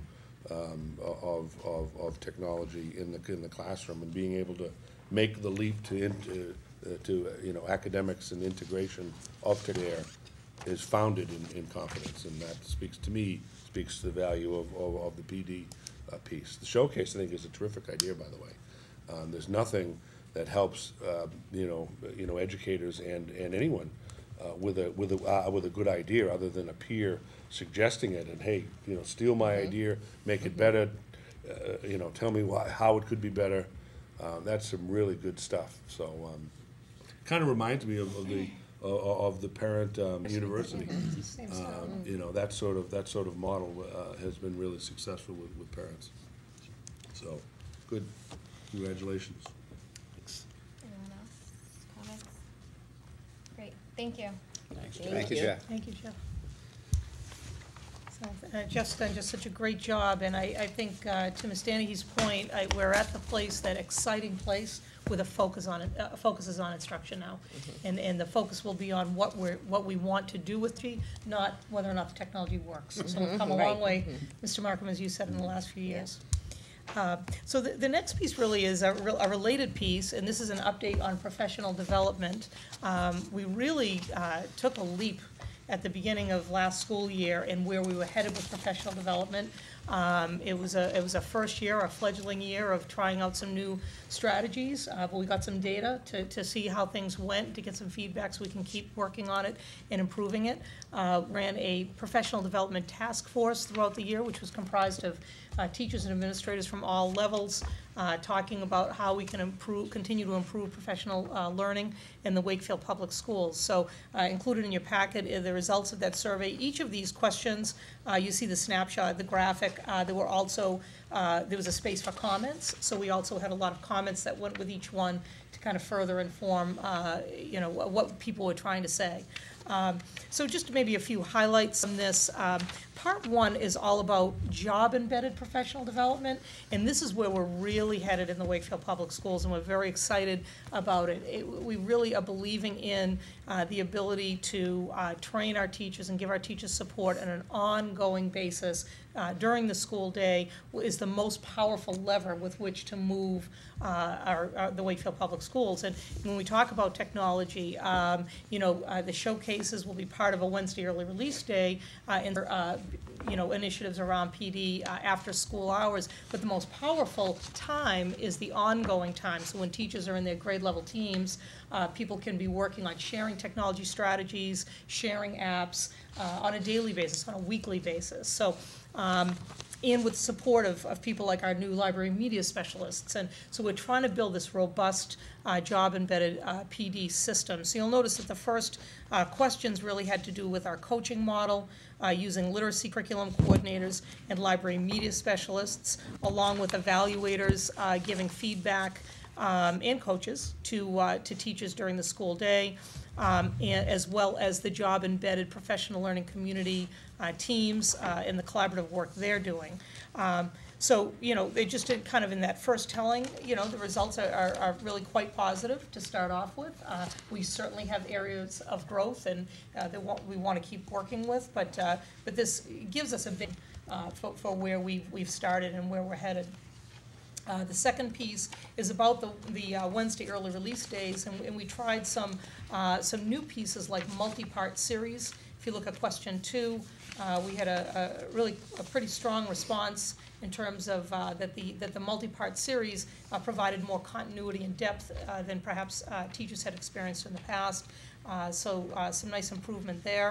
of technology in the classroom, and being able to make the leap to academics and integration of there is founded in confidence, and that speaks to the value of the PD piece. The showcase, I think, is a terrific idea, by the way. There's nothing that helps educators and anyone with a good idea other than a peer suggesting it, and hey, steal my idea, make it better, tell me how it could be better. That's some really good stuff. So kind of reminds me of the parent university. That sort of model has been really successful with parents. So good, congratulations. Anyone else? Comments? Great, thank you. Thank you, Jeff. Thank you, Jeff. So, Jeff's done just such a great job, and I think, to Ms. Danahy's point, we're at the place, that exciting place, with a focus on it, focuses on instruction now. And the focus will be on what we want to do with it, not whether or not the technology works. So we've come a long way, Mr. Markham, as you said, in the last few years. So the next piece really is a related piece, and this is an update on professional development. We really took a leap at the beginning of last school year and where we were headed with professional development. It was a first year, a fledgling year of trying out some new strategies, but we got some data to see how things went, to get some feedback so we can keep working on it and improving it. Ran a professional development task force throughout the year, which was comprised of teachers and administrators from all levels, talking about how we can continue to improve professional learning in the Wakefield Public Schools. So included in your packet are the results of that survey. Each of these questions, you see the snapshot, the graphic. There was a space for comments, so we also had a lot of comments that went with each one to kind of further inform what people were trying to say. So just maybe a few highlights on this. Part one is all about job-embedded professional development, and this is where we're really headed in the Wakefield Public Schools, and we're very excited about it. We really are believing in the ability to train our teachers and give our teachers support on an ongoing basis during the school day is the most powerful lever with which to move the Wakefield Public Schools. And when we talk about technology, the showcases will be part of a Wednesday early release day, and initiatives around PD after school hours. But the most powerful time is the ongoing time. So when teachers are in their grade level teams, people can be working on sharing technology strategies, sharing apps on a daily basis, on a weekly basis. So, and with support of people like our new library media specialists. And so we're trying to build this robust job-embedded PD system. So you'll notice that the first questions really had to do with our coaching model, using literacy curriculum coordinators and library media specialists, along with evaluators giving feedback and coaches to teachers during the school day. and as well as the job-embedded professional learning community teams and the collaborative work they're doing. So, they just did kind of in that first telling, the results are really quite positive to start off with. We certainly have areas of growth and that we want to keep working with, but this gives us a big for where we've started and where we're headed. The second piece is about the Wednesday early release days, and we tried some new pieces like multi-part series. If you look at question 2, we had a pretty strong response in terms of that the multi-part series provided more continuity and depth than perhaps teachers had experienced in the past. So some nice improvement there.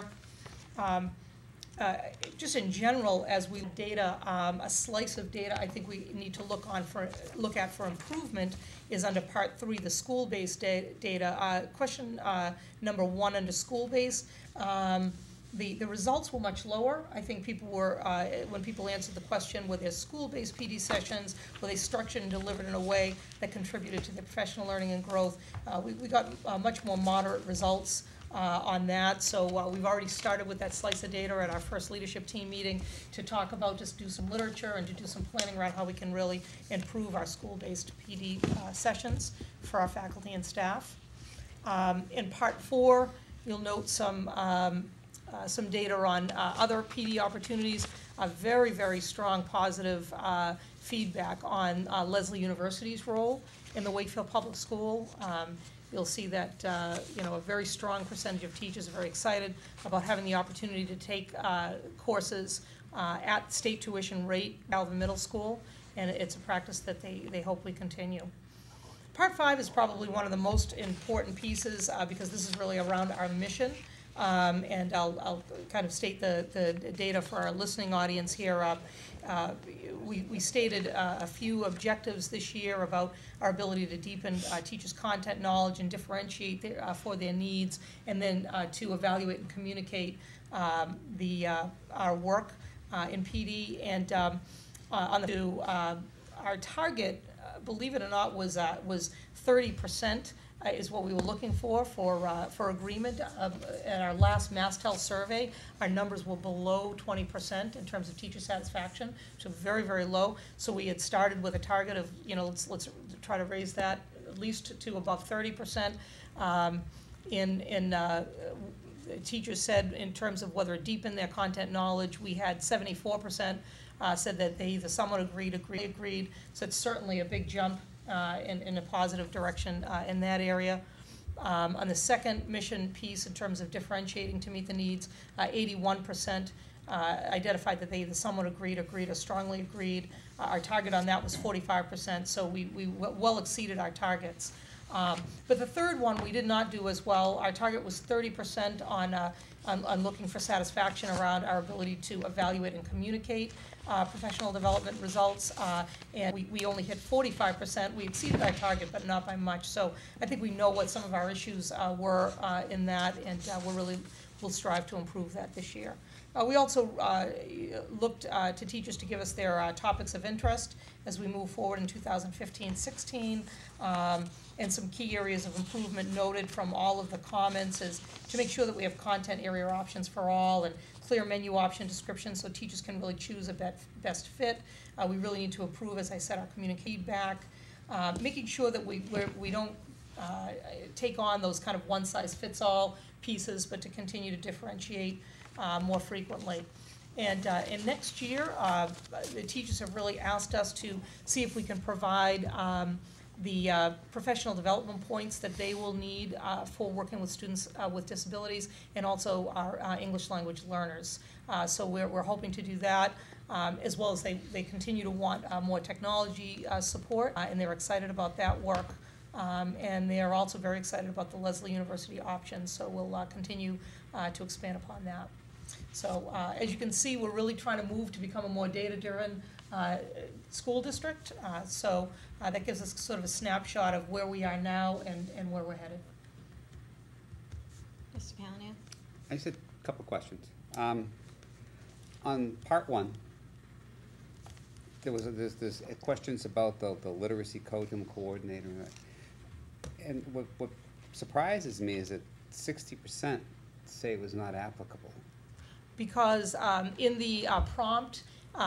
Just in general, as we data, a slice of data I think we need to look at for improvement is under part 3, the school-based data. Question number 1 under school-based, the results were much lower. I think people were, when people answered the question, were there school-based PD sessions, were they structured and delivered in a way that contributed to their professional learning and growth? We got much more moderate results on that. So we've already started with that slice of data at our first leadership team meeting to talk about, just do some literature and to do some planning around how we can really improve our school-based PD sessions for our faculty and staff. In part 4, you'll note some data on other PD opportunities, a very, very strong positive feedback on Lesley University's role in the Wakefield Public School. You'll see that a very strong percentage of teachers are very excited about having the opportunity to take courses at state tuition rate out of the middle school, and it's a practice that they hope we continue. Part 5 is probably one of the most important pieces because this is really around our mission. And I'll kind of state the data for our listening audience here. We stated a few objectives this year about our ability to deepen teachers' content knowledge and differentiate for their needs, and then to evaluate and communicate our work in PD. And our target, believe it or not, was 30%. Is what we were looking for agreement. In our last MassTel survey, our numbers were below 20% in terms of teacher satisfaction, so very, very low. So we had started with a target of, let's try to raise that at least to above 30%. Teachers said in terms of whether it deepened their content knowledge, we had 74% said that they either somewhat agreed. So it's certainly a big jump in a positive direction in that area. On the second mission piece, in terms of differentiating to meet the needs, 81% identified that they either somewhat agreed or strongly agreed. Our target on that was 45%, so we well exceeded our targets. But the third one we did not do as well. Our target was 30% on looking for satisfaction around our ability to evaluate and communicate professional development results, and we only hit 45%. We exceeded our target, but not by much. So I think we know what some of our issues were in that, and we'll strive to improve that this year. We also looked to teachers to give us their topics of interest as we move forward in 2015-16. And some key areas of improvement noted from all of the comments is to make sure that we have content area options for all and clear menu option descriptions so teachers can really choose a best fit. We really need to improve, as I said, our community feedback, making sure that we don't take on those kind of one-size-fits-all pieces, but to continue to differentiate more frequently. And next year, the teachers have really asked us to see if we can provide the professional development points that they will need for working with students with disabilities, and also our English language learners. So we're hoping to do that, as well as they continue to want more technology support, and they're excited about that work. And they are also very excited about the Lesley University options, so we'll continue to expand upon that. So as you can see, we're really trying to move to become a more data-driven school district. So that gives us sort of a snapshot of where we are now and where we're headed. Mr. Callahan? I just had a couple questions. On part 1, there's questions about the literacy coach and coordinator. And what surprises me is that 60% say it was not applicable? Because in the prompt,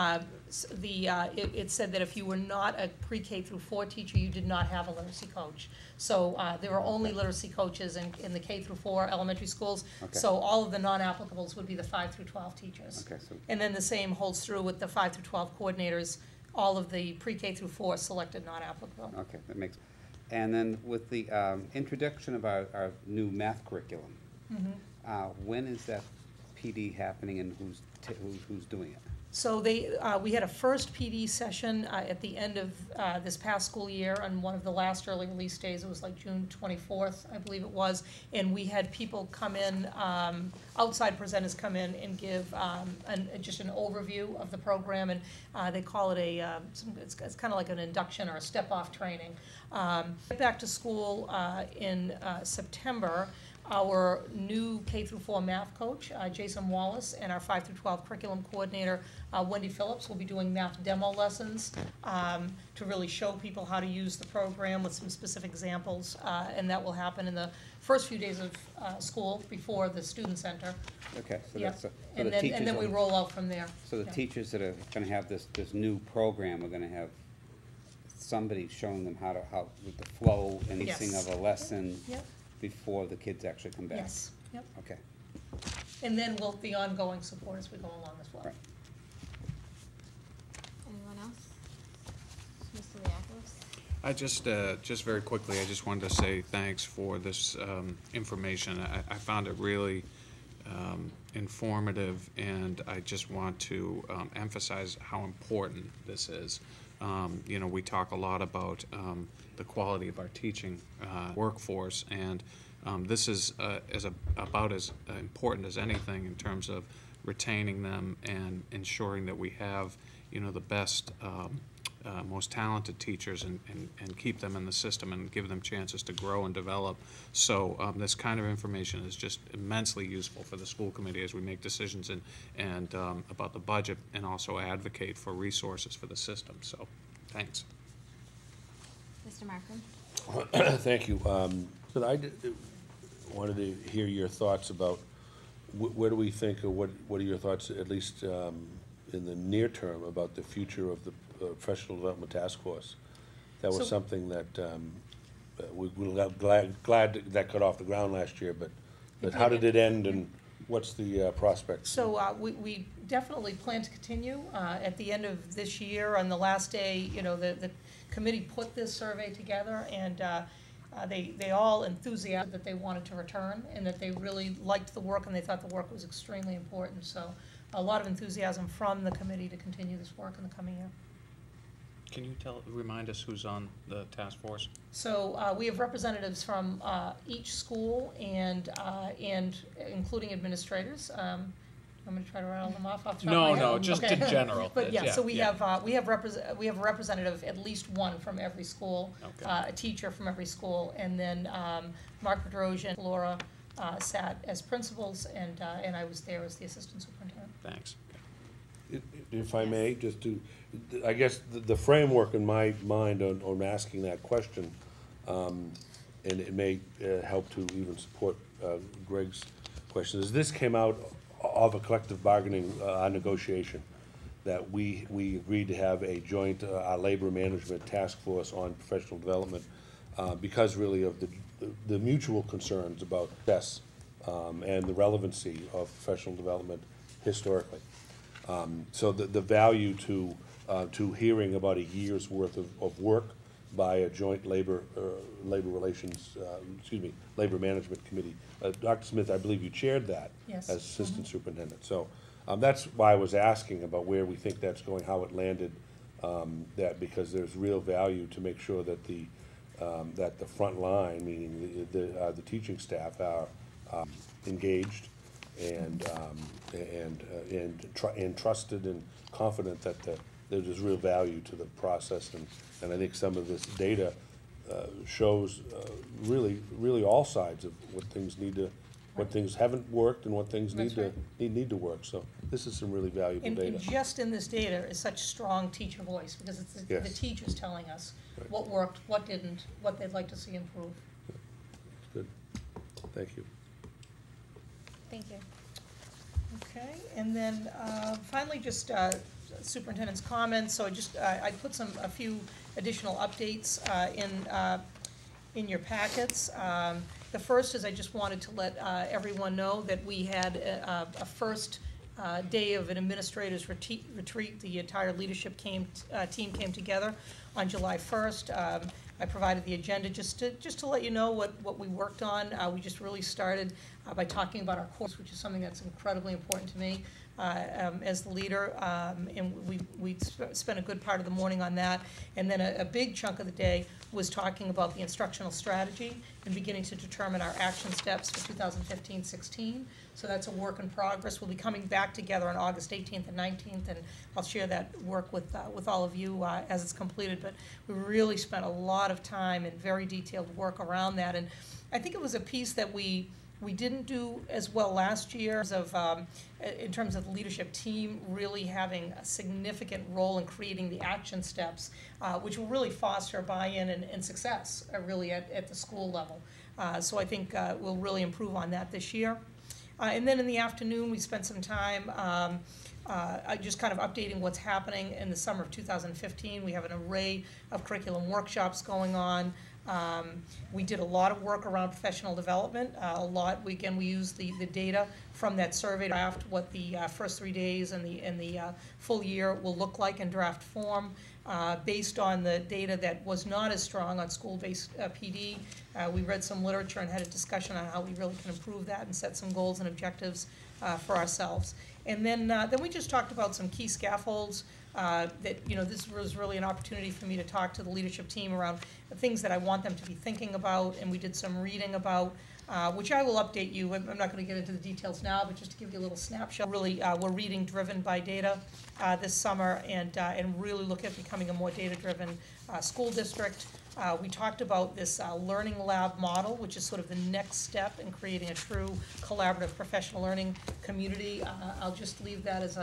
it said that if you were not a pre-K through 4 teacher, you did not have a literacy coach. So there are only literacy coaches in the K through 4 elementary schools. Okay. So all of the non-applicables would be the 5 through 12 teachers. Okay, so, And then the same holds true with the 5 through 12 coordinators. All of the pre-K through 4 selected not applicable. okay, that makes, and then with the introduction of our new math curriculum, when is that PD happening and who's doing it? So we had a first PD session at the end of this past school year on one of the last early release days. It was like June 24th, I believe it was. And we had people come in, outside presenters come in and give just an overview of the program. And they call it it's kind of like an induction or a step-off training. Back to school in September. Our new K through 4 math coach, Jason Wallace, and our 5 through 12 curriculum coordinator, Wendy Phillips, will be doing math demo lessons to really show people how to use the program with some specific examples, and that will happen in the first few days of school before the student center. Okay, so Yep. that's, so And the teachers then we will- roll out from there. So the Yeah. teachers that are gonna have this new program are gonna have somebody showing them how with the flow and pacing Yes. of a lesson Yep. before the kids actually come back? Yes, yep. Okay. And then we'll the ongoing support as we go along as well. Right. Anyone else? Mr. Liakos? I just very quickly, I just wanted to say thanks for this information. I found it really informative, and I just want to emphasize how important this is. You know, we talk a lot about the quality of our teaching workforce, and this is about as important as anything in terms of retaining them and ensuring that we have, you know, the best, most talented teachers and keep them in the system and give them chances to grow and develop. So this kind of information is just immensely useful for the school committee as we make decisions and about the budget, and also advocate for resources for the system. So, thanks. Mr. Markham? Thank you. But I wanted to hear your thoughts about where do we think, or what are your thoughts, at least in the near term, about the future of the Professional Development Task Force? That was So- something that we're glad that got off the ground last year, but how did it end, and what's the prospect? So we definitely plan to continue. At the end of this year, on the last day, you know, the committee put this survey together, and they all enthusiastic that they wanted to return, and that they really liked the work, and they thought the work was extremely important. So a lot of enthusiasm from the committee to continue this work in the coming year. Can you remind us who's on the task force? So we have representatives from each school and including administrators. I'm going to try to rattle them off the top of my head. No, just in general. But yeah, so we yeah. have a representative, at least one from every school, Okay. a teacher from every school, and then Mark Pedrosian, Laura sat as principals, and I was there as the assistant superintendent. Thanks. If I may, just to, I guess, the framework in my mind on asking that question, and it may help to even support Greg's question, is this came out of a collective bargaining negotiation, that we agreed to have a joint labor management task force on professional development, because really of the mutual concerns about success and the relevancy of professional development historically. So the value to hearing about a year's worth of work by a joint labor management committee. Dr. Smith, I believe you chaired that. Yes. As assistant superintendent. So that's why I was asking about where we think that's going, how it landed, that because there's real value to make sure that the front line, meaning the teaching staff, are engaged and trusted and confident that there's real value to the process, and I think some of this data shows really all sides of what things what things haven't worked and what things need to work. So this is some really valuable data. And just in this data is such strong teacher voice, because it's the Yes. teachers telling us Right. what worked, what didn't, what they'd like to see improve. Good. Thank you. Thank you. Okay, and then finally, just superintendent's comments. So I put a few additional updates in your packets. The first is I just wanted to let everyone know that we had a first day of an administrators retreat. The entire leadership team came together on July 1st. I provided the agenda just to let you know what we worked on. We just really started by talking about our course, which is something that's incredibly important to me as the leader, and we spent a good part of the morning on that. And then a big chunk of the day was talking about the instructional strategy and beginning to determine our action steps for 2015-16. So that's a work in progress. We'll be coming back together on August 18th and 19th, and I'll share that work with all of you as it's completed. But we really spent a lot of time and very detailed work around that, and I think it was a piece that we didn't do as well last year in terms of the leadership team really having a significant role in creating the action steps, which will really foster buy-in and success really at the school level. So I think we'll really improve on that this year. And then in the afternoon, we spent some time just kind of updating what's happening in the summer of 2015. We have an array of curriculum workshops going on. We did a lot of work around professional development. We used the data from that survey to draft what the first 3 days and the full year will look like in draft form. Based on the data that was not as strong on school-based PD, we read some literature and had a discussion on how we really can improve that and set some goals and objectives for ourselves. And then we just talked about some key scaffolds that, this was really an opportunity for me to talk to the leadership team around the things that I want them to be thinking about, and we did some reading about, which I will update you. I'm not going to get into the details now, but just to give you a little snapshot. Really, we're reading driven by data this summer, and really look at becoming a more data-driven school district. We talked about this learning lab model, which is sort of the next step in creating a true collaborative professional learning community. I'll just leave that as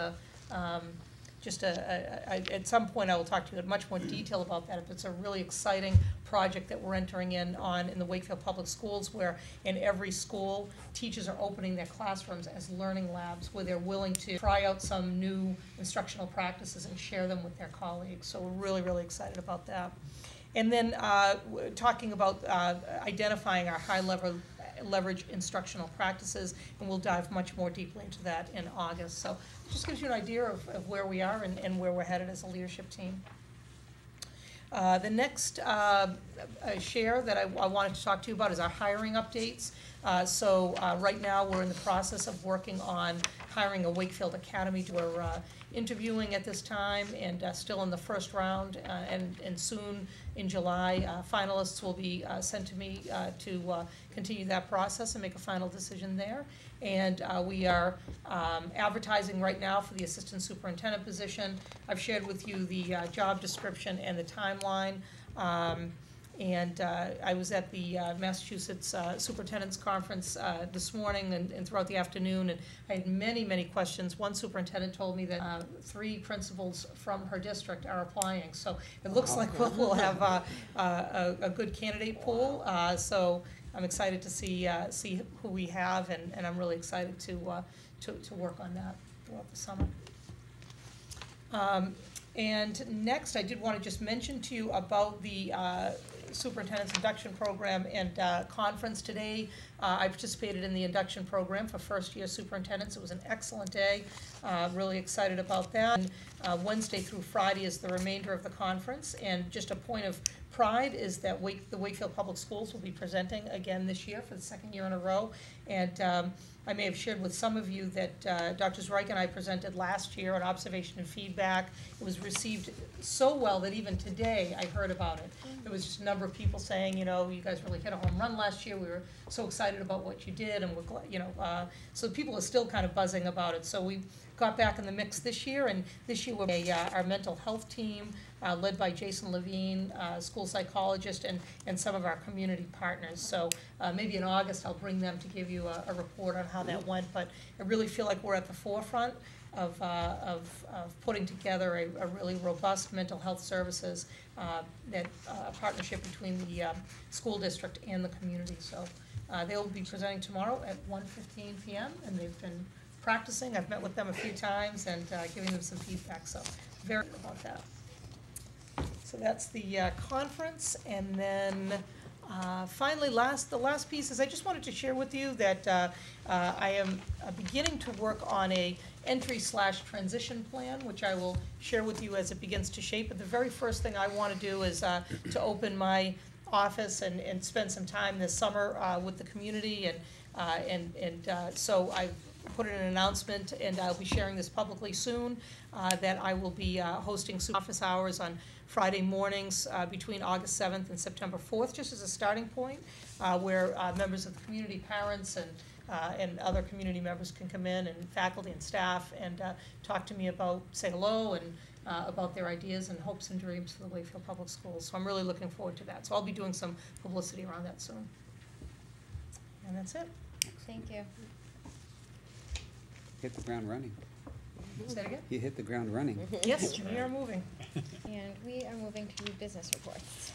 at some point I will talk to you in much more detail about that. It's a really exciting project that we're entering in the Wakefield Public Schools, where in every school, teachers are opening their classrooms as learning labs, where they're willing to try out some new instructional practices and share them with their colleagues. So we're really, really excited about that. And then talking about identifying our high leverage instructional practices, and we'll dive much more deeply into that in August. So it just gives you an idea of where we are and where we're headed as a leadership team. The next share that I wanted to talk to you about is our hiring updates. So right now we're in the process of working on hiring a Wakefield Academy. We're interviewing at this time and still in the first round, and soon in July, finalists will be sent to me to continue that process and make a final decision there. And we are advertising right now for the assistant superintendent position. I've shared with you the job description and the timeline. I was at the Massachusetts Superintendent's Conference this morning and throughout the afternoon, and I had many, many questions. One superintendent told me that 3 principals from her district are applying, so it looks like we'll have a good candidate pool. So I'm excited to see who we have, and I'm really excited to work on that throughout the summer. And next, I did want to just mention to you about the superintendent's induction program and conference today. I participated in the induction program for first-year superintendents. It was an excellent day. Really excited about that. And, Wednesday through Friday is the remainder of the conference. And just a point of pride is that the Wakefield Public Schools will be presenting again this year for the 2nd year in a row. And I may have shared with some of you that Drs. Reich and I presented last year on observation and feedback. It was received so well that even today I heard about it. There was just a number of people saying, you guys really hit a home run last year. We were so excited about what you did, and we're glad, so people are still kind of buzzing about it. So we got back in the mix this year, and this year we're our mental health team, led by Jason Levine, school psychologist, and some of our community partners. So maybe in August I'll bring them to give you a report on how that went. But I really feel like we're at the forefront of putting together a really robust mental health services partnership between the school district and the community. So They will be presenting tomorrow at 1:15 p.m., and they've been practicing. I've met with them a few times and giving them some feedback, so very good about that. So that's the conference, and then finally, the last piece is I just wanted to share with you that I am beginning to work on a entry/transition plan, which I will share with you as it begins to shape. But the very first thing I want to do is to open my office and spend some time this summer with the community, and so I've put in an announcement, and I'll be sharing this publicly soon, that I will be hosting office hours on Friday mornings between August 7th and September 4th, just as a starting point, where members of the community, parents, and other community members can come in, and faculty and staff, and talk to me about, say hello, and about their ideas and hopes and dreams for the Wakefield Public Schools. So I'm really looking forward to that. So I'll be doing some publicity around that soon. And that's it. Thank you. Hit the ground running. Say that again? You hit the ground running. Yes, we are moving. And we are moving to business reports.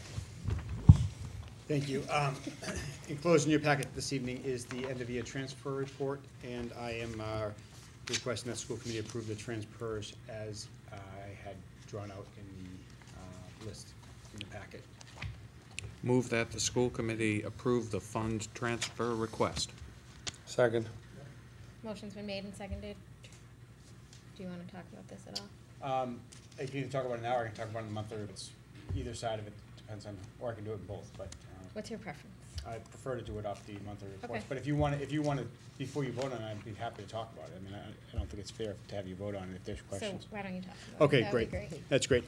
Thank you. Enclosed in your packet this evening is the end-of-year transfer report, and I am requesting that school committee approve the transfers as I had drawn out in the list in the packet. Move that the school committee approve the fund transfer request. Second. Motion's been made and seconded. Do you want to talk about this at all? I can either talk about it now, or I can talk about it in a month, or it's either side of it, depends on, or I can do it in both, but What's your preference? I prefer to do it off the monthly reports. Okay. But if you want to, before you vote on it, I'd be happy to talk about it. I mean, I don't think it's fair to have you vote on it if there's questions. So why don't you talk about it? Okay, That would great. be great. That's great.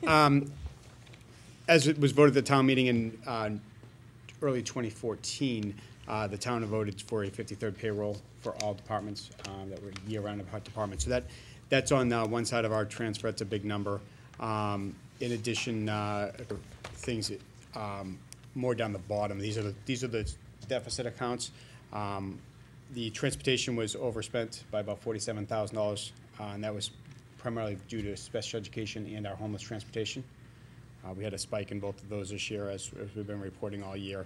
As it was voted at the town meeting in early 2014, the town voted for a 53rd payroll for all departments that were year-round departments. So that's on one side of our transfer. That's a big number. In addition, things more down the bottom. These are the deficit accounts. The transportation was overspent by about $47,000, and that was primarily due to special education and our homeless transportation. We had a spike in both of those this year, as we've been reporting all year.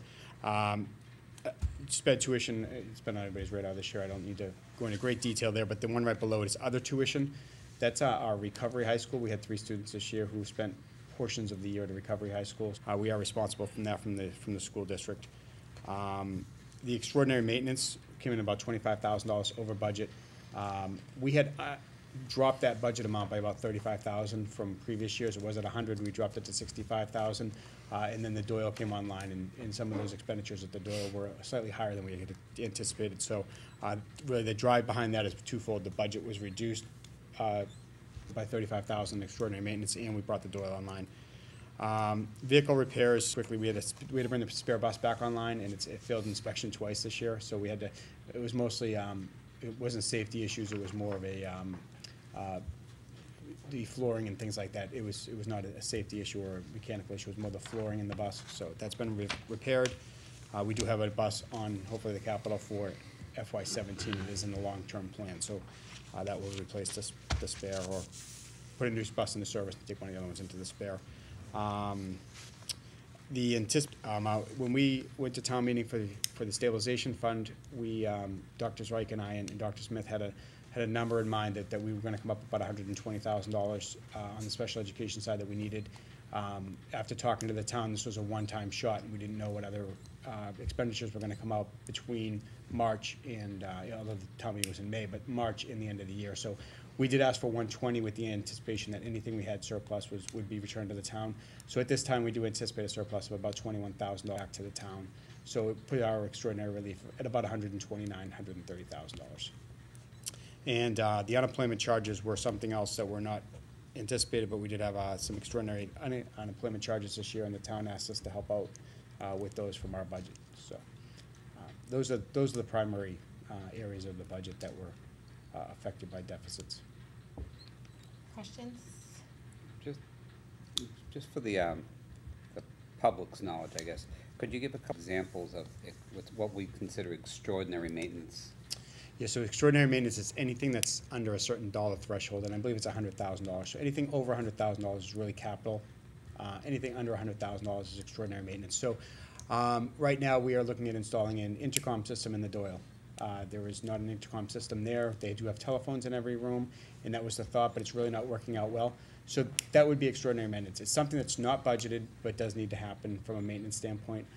Sped tuition, it's been on everybody's radar this year. I don't need to go into great detail there, but the one right below it is other tuition. That's our Recovery High School. We had 3 students this year who spent portions of the year at Recovery High School. We are responsible from that from the school district. The extraordinary maintenance came in about $25,000 over budget. We had dropped that budget amount by about $35,000 from previous years. It was at 100. We dropped it to $65,000, and then the Doyle came online, and some of those expenditures at the Doyle were slightly higher than we had anticipated. So really the drive behind that is twofold. The budget was reduced by $35,000 extraordinary maintenance, and we brought the Doyle online. Vehicle repairs, quickly, we had to bring the spare bus back online, and it failed inspection twice this year, so we had to, it was mostly, it wasn't safety issues, it was more of a, the flooring and things like that. It was not a safety issue or a mechanical issue, it was more the flooring in the bus, so that's been repaired. We do have a bus on, hopefully, the Capitol for FY17. It is in the long-term plan, so that will replace the spare, or put a new bus into service and take one of the other ones into the spare. When we went to town meeting for the stabilization fund, we, Dr. Reich and I and Dr. Smith had a number in mind that we were going to come up with about $120,000 on the special education side that we needed. After talking to the town, this was a one-time shot, and we didn't know what other expenditures were going to come out between March and, although the town meeting was in May, but March and the end of the year. So we did ask for 120 with the anticipation that anything we had surplus would be returned to the town. So at this time, we do anticipate a surplus of about $21,000 back to the town. So it put our extraordinary relief at about $129,000, $130,000. And the unemployment charges were something else that were not anticipated, but we did have some extraordinary unemployment charges this year, and the town asked us to help out with those from our budget. So those are the primary areas of the budget that were affected by deficits. Questions? Just for the public's knowledge, I guess, could you give a couple examples of what we consider extraordinary maintenance? Yeah, so extraordinary maintenance is anything that's under a certain dollar threshold, and I believe it's $100,000. So anything over $100,000 is really capital. Anything under $100,000 is extraordinary maintenance. So Right now, we are looking at installing an intercom system in the Doyle. There is not an intercom system there. They do have telephones in every room, and that was the thought, but it's really not working out well. So that would be extraordinary maintenance. It's something that's not budgeted, but does need to happen from a maintenance standpoint.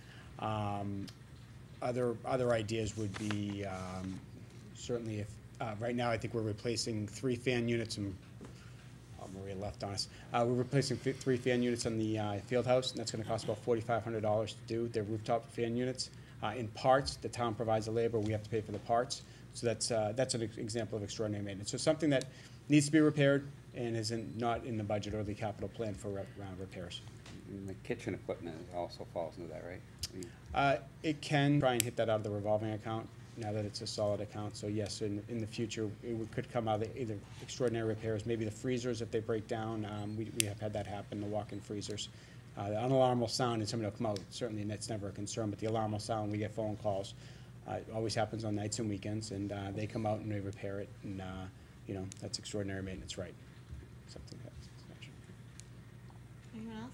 Other ideas would be, certainly if, right now, I think we're replacing 3 fan units, and Maria left on us. We're replacing 3 fan units on the field house, and that's gonna cost about $4,500 to do. They're rooftop fan units. In parts, the town provides the labor, we have to pay for the parts. So that's an example of extraordinary maintenance. So something that needs to be repaired and not in the budget or the capital plan for repairs. And the kitchen equipment also falls into that, right? It can try and hit that out of the revolving account now that it's a solid account. So yes, in the future, could come out of either extraordinary repairs, maybe the freezers if they break down. We have had that happen, the walk-in freezers. The unalarm will sound and somebody will come out, certainly, and that's never a concern, but the alarm will sound, we get phone calls. It always happens on nights and weekends, and they come out and they repair it, and, that's extraordinary maintenance, right? Something that's mentioned. Anyone else?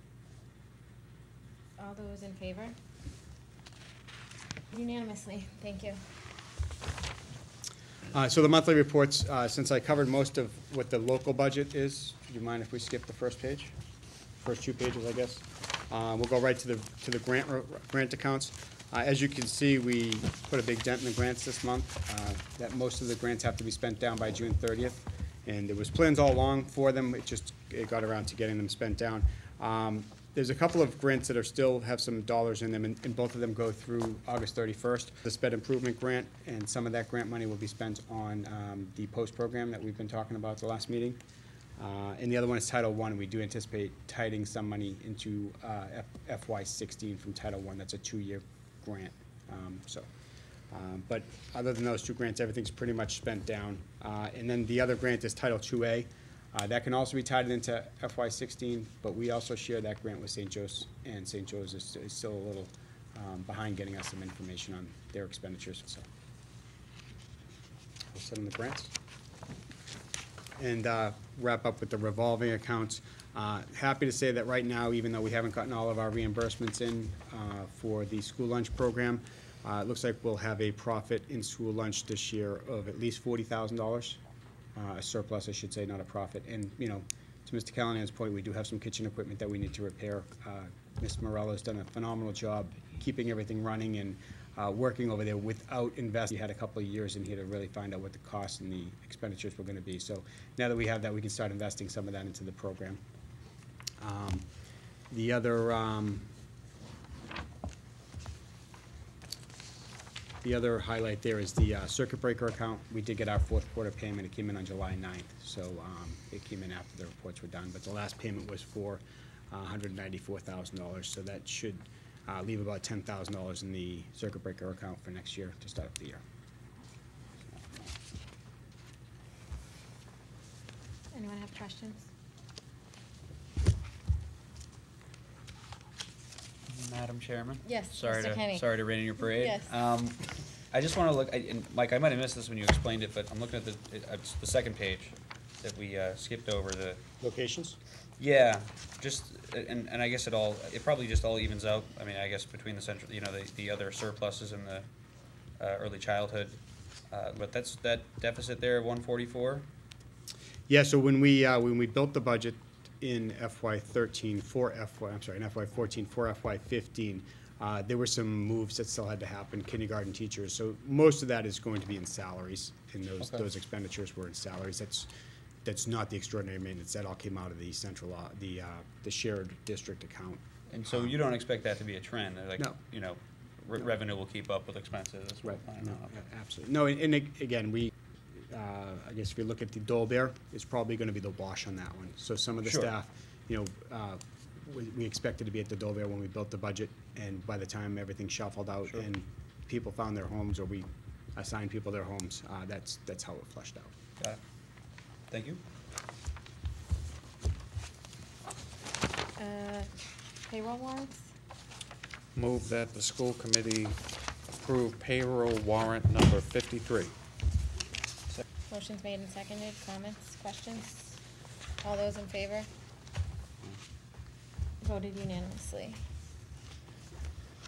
All those in favor? Unanimously, thank you. So the monthly reports, since I covered most of what the local budget is, do you mind if we skip the first page? First 2 pages, I guess. We'll go right to the grant accounts. As you can see, we put a big dent in the grants this month. That most of the grants have to be spent down by June 30th, and there was plans all along for them. It got around to getting them spent down. There's a couple of grants that still have some dollars in them, and both of them go through August 31st. The sped improvement grant, and some of that grant money will be spent on the post program that we've been talking about at the last meeting. And the other one is Title I, and we do anticipate tiding some money into FY16 from Title I. That's a 2-year grant. But other than those 2 grants, everything's pretty much spent down. And then the other grant is Title IIA. That can also be tied into FY16, but we also share that grant with St. Joe's, and St. Joe's is still a little behind getting us some information on their expenditures. So we'll send them the grants. And wrap up with the revolving accounts. Happy to say that right now, even though we haven't gotten all of our reimbursements in for the school lunch program, it looks like we'll have a profit in school lunch this year of at least $40,000. A surplus, I should say, not a profit. And, to Mr. Callahan's point, we do have some kitchen equipment that we need to repair. Ms. Morello's done a phenomenal job keeping everything running and working over there without investing. We had a couple of years in here to really find out what the costs and the expenditures were going to be. So now that we have that, we can start investing some of that into the program. The other highlight there is the circuit breaker account. We did get our 4th quarter payment. It came in on July 9th, so it came in after the reports were done. But the last payment was for $194,000, so that should leave about $10,000 in the circuit breaker account for next year to start the year. Anyone have questions? Madam Chairman? Yes, Sorry Mr. Kenny. Sorry to rain in your parade. Yes. I just want to look, and Mike, I might have missed this when you explained it, but I'm looking at the second page that we skipped over, the. Locations? Yeah, just, and I guess it probably just all evens out. I mean, I guess between the central, the other surpluses and the early childhood. But that's that deficit there of 144? Yeah, so when we built the budget in FY13 in FY14 for FY15, there were some moves that still had to happen, kindergarten teachers. So most of that is going to be in salaries, and those expenditures were in salaries. That's not the extraordinary maintenance. That all came out of the central, the shared district account. And so you don't expect that to be a trend? Like, No. Revenue will keep up with expenses? Right. No, absolutely. No, and again, I guess if you look at the Dole Bear, it's probably going to be the wash on that one. So some of the staff, we expected to be at the Dole Bear when we built the budget, and by the time everything shuffled out and people found their homes, or we assigned people their homes, that's how it flushed out. Got it. Thank you. Payroll warrants? Move that the school committee approve payroll warrant number 53. Motion's made and seconded. Comments, questions? All those in favor? Voted unanimously.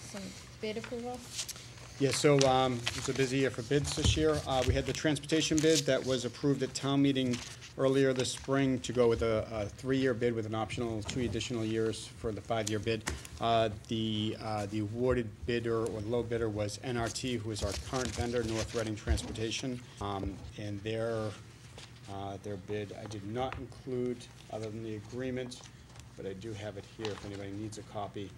some bid approval. Yeah, so it's a busy year for bids this year. We had the transportation bid that was approved at town meeting earlier this spring to go with a 3-year bid with an optional 2 additional years for the 5-year bid. The awarded bidder or low bidder was NRT, who is our current vendor, North Reading Transportation. And their bid I did not include other than the agreement, but I do have it here if anybody needs a copy.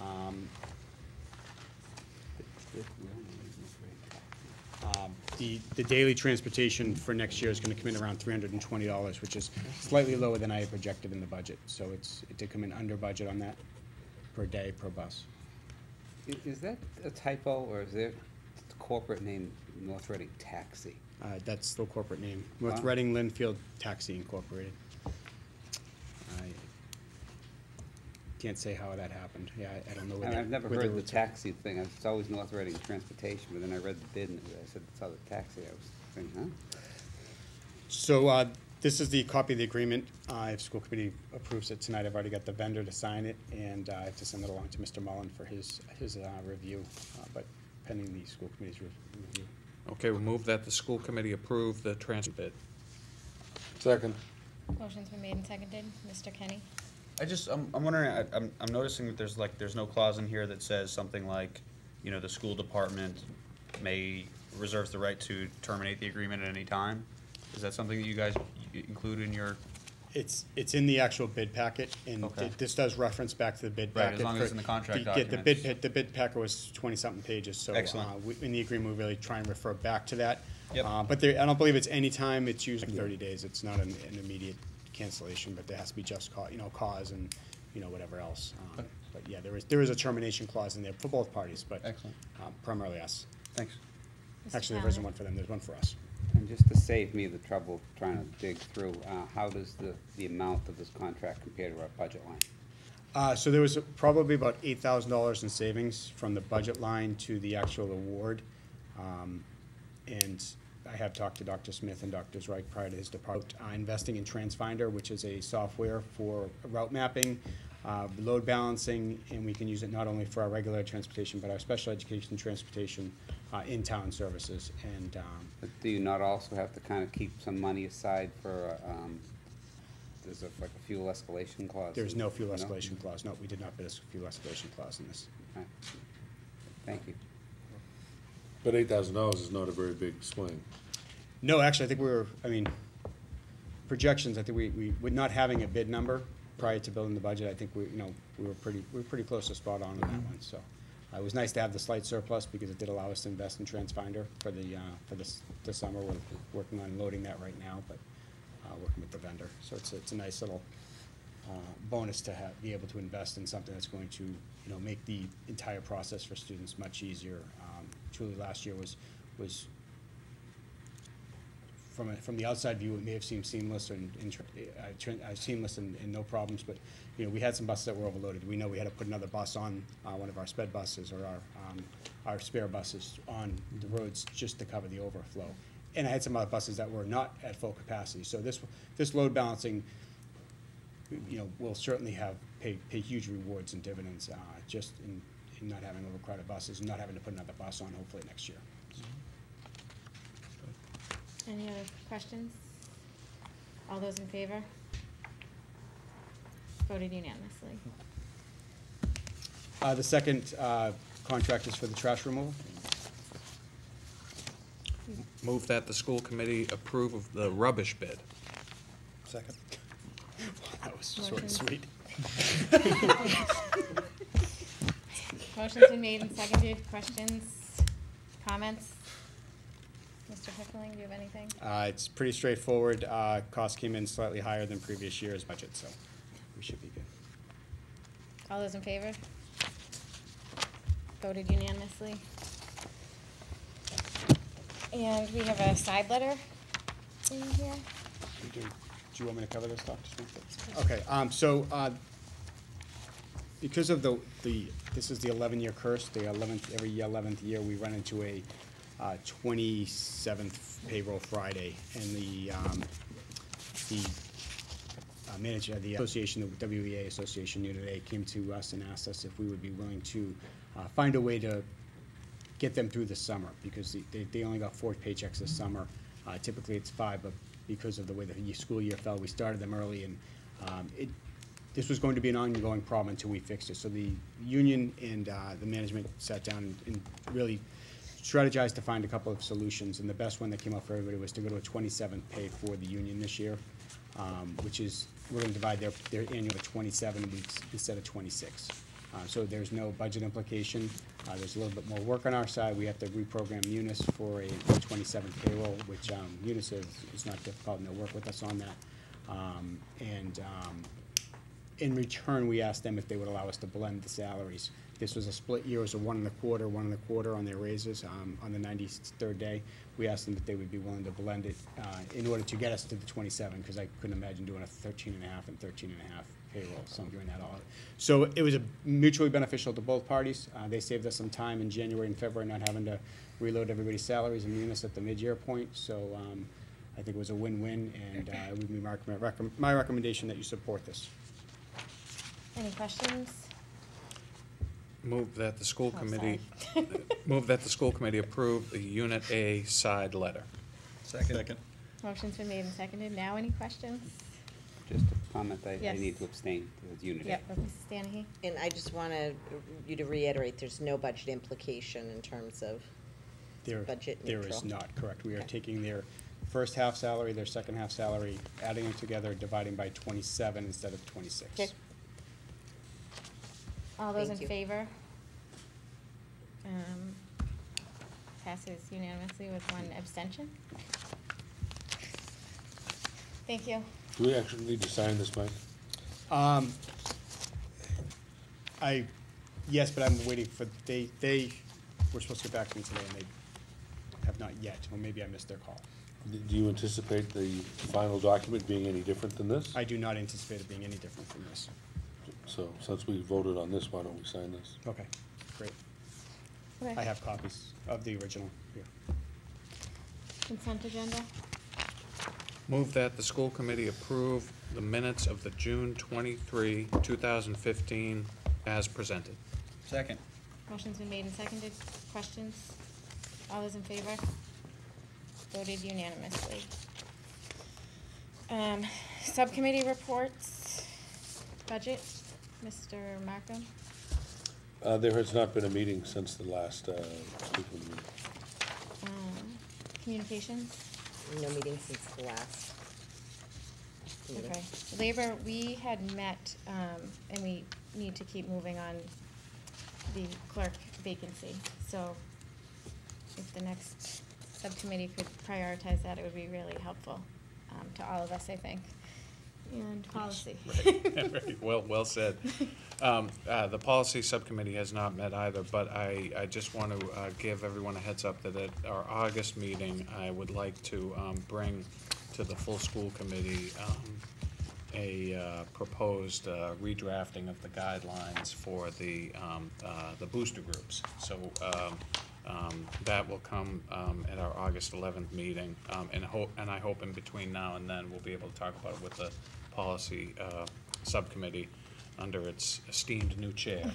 The daily transportation for next year is gonna come in around $320, which is slightly lower than I had projected in the budget. So it did come in under budget on that per day, per bus. Is that a typo, or is there the corporate name North Reading Taxi? That's the corporate name, North Wow. Reading Linfield Taxi Incorporated. I can't say how that happened. Yeah, I don't know whether. I've never whether heard the it's a- taxi thing. It's always North Reading Transportation, but then I read the bid and I said, saw the taxi. I was thinking, huh? So, this is the copy of the agreement. If school committee approves it tonight, I've already got the vendor to sign it, and I have to send it along to Mr. Mullen for his review, but pending the school committee's review. Okay, we'll move that the school committee approve the transfer bid. Second. Motion's been made and seconded. Mr. Kenny? I'm wondering, I'm noticing that there's no clause in here that says something like, the school department reserves the right to terminate the agreement at any time. Is that something that you guys include in your? It's in the actual bid packet, and Okay. this does reference back to the bid Right, packet. as long as it's in the contract Yeah, documents. the bid packet was 20-something pages, so. Excellent. In the agreement, we really try and refer back to that. Yep. But I don't believe it's any time, it's usually 30 days, it's not an immediate cancellation, but there has to be just cause and, whatever else. Okay. But yeah, there is a termination clause in there for both parties, but. Excellent. Primarily us. Thanks. Mr. Actually, there isn't Fallon? one for them, there's one for us. And just to save me the trouble trying to dig through, how does the amount of this contract compare to our budget line? So there was probably about $8,000 in savings from the budget line to the actual award. And I have talked to Dr. Smith and Dr. Reich prior to his departure, investing in TransFinder, which is a software for route mapping, load balancing, and we can use it not only for our regular transportation, but our special education transportation, in-town services. And But do you not also have to kind of keep some money aside for, there's like a fuel escalation clause? there's no fuel escalation clause. No, we did not bid a fuel escalation clause in this. Okay. Thank you. But $8,000 is not a very big swing. No, actually, I think projections, I think we with not having a bid number prior to building the budget, I think we were pretty close to spot on that one, so. It was nice to have the slight surplus because it did allow us to invest in TransFinder for the summer. We're working on loading that right now, but, working with the vendor. So it's a nice little, bonus to be able to invest in something that's going to, make the entire process for students much easier. Truly, last year was from the outside view, it may have seemed seamless and no problems, but, we had some buses that were overloaded. We know we had to put another bus on, one of our sped buses or our spare buses on the roads just to cover the overflow. And I had some other buses that were not at full capacity. So this load balancing, will certainly pay huge rewards and dividends, just in not having overcrowded buses and not having to put another bus on hopefully next year. Any other questions? All those in favor? Voted unanimously. The second contract is for the trash removal. Move that the school committee approve of the rubbish bid. Second. That was short and Motion. sweet. Motion's been made and seconded. Questions? Comments? Mr. Hickling, do you have anything? It's pretty straightforward. Cost came in slightly higher than previous year's budget, so we should be good. All those in favor? Voted unanimously. And we have a side letter in here. Do you want me to cover this, Dr. Smith? Okay, so, because of this is the 11-year curse, every 11th year, we run into a 27th payroll Friday, and the manager of the association, the WEA Association Unit A, came to us and asked us if we would be willing to find a way to get them through the summer, because they only got 4 paychecks this summer. Typically it's 5, but because of the way the school year fell, we started them early, and this was going to be an ongoing problem until we fixed it. So the union and the management sat down and really strategized to find a couple of solutions, and the best one that came out for everybody was to go to a 27th pay for the union this year, which is, we're gonna divide their annual at 27 weeks instead of 26. So there's no budget implication. There's a little bit more work on our side. We have to reprogram Munis for a 27th payroll, which Munis is not difficult, and they'll work with us on that. In return, we asked them if they would allow us to blend the salaries. This was a split year, it was a 1 1/4 on their raises. On the 93rd day, we asked them if they would be willing to blend it in order to get us to the 27, because I couldn't imagine doing a 13.5 and 13.5 payroll, so I'm doing that all. So it was mutually beneficial to both parties. They saved us some time in January and February, not having to reload everybody's salaries in Munis at the mid-year point. So I think it was a win-win, and it would be my recommendation that you support this. Any questions? Move that the school Oh, committee, move that the school committee approve the Unit A side letter. Second. Motion's been made and seconded. Now, any questions? Just a comment, I Yes. need to abstain as Unit A. Yep, Mrs. Stanahy. And I just want you to reiterate, there's no budget implication in terms of budget neutral. There is not, correct. We are Okay. taking their first half salary, their second half salary, adding them together, dividing by 27 instead of 26. Okay. All those Thank in you. favor? Passes unanimously with 1 abstention. Thank you. Do we actually need to sign this, Mike? Yes, but I'm waiting for, they were supposed to get back to me today, and they have not yet, or maybe I missed their call. Do you anticipate the final document being any different than this? I do not anticipate it being any different from this. So, since we voted on this, why don't we sign this? Okay, great. Okay. I have copies of the original here. Consent agenda. Move that the school committee approve the minutes of the June 23, 2015 as presented. Second. Motion's been made and seconded. Questions? All those in favor? Voted unanimously. Subcommittee reports. Budget, Mr. Markham. There has not been a meeting since the last, school committee meeting. Communications. No meeting since the last meeting. Okay. Labor, we had met, and we need to keep moving on the clerk vacancy. So if the next subcommittee could prioritize that, it would be really helpful to all of us, I think. And policy. Right. Well said. The policy subcommittee has not met either, but I just want to give everyone a heads up that at our August meeting, I would like to bring to the full school committee a proposed redrafting of the guidelines for the booster groups. So that will come at our August 11th meeting, and I hope in between now and then we'll be able to talk about it with the policy subcommittee under its esteemed new chair.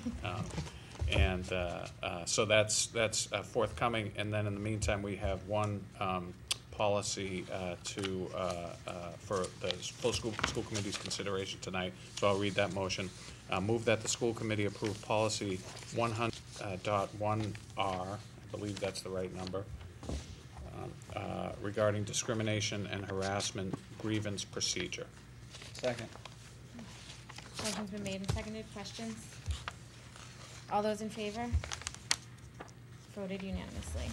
So that's forthcoming, and then in the meantime, we have one policy for the full school committee's consideration tonight, so I'll read that motion. Move that the school committee approve policy 100.1R, I believe that's the right number, regarding discrimination and harassment grievance procedure. Second. Motion's been made and seconded. Questions? All those in favor? Voted unanimously.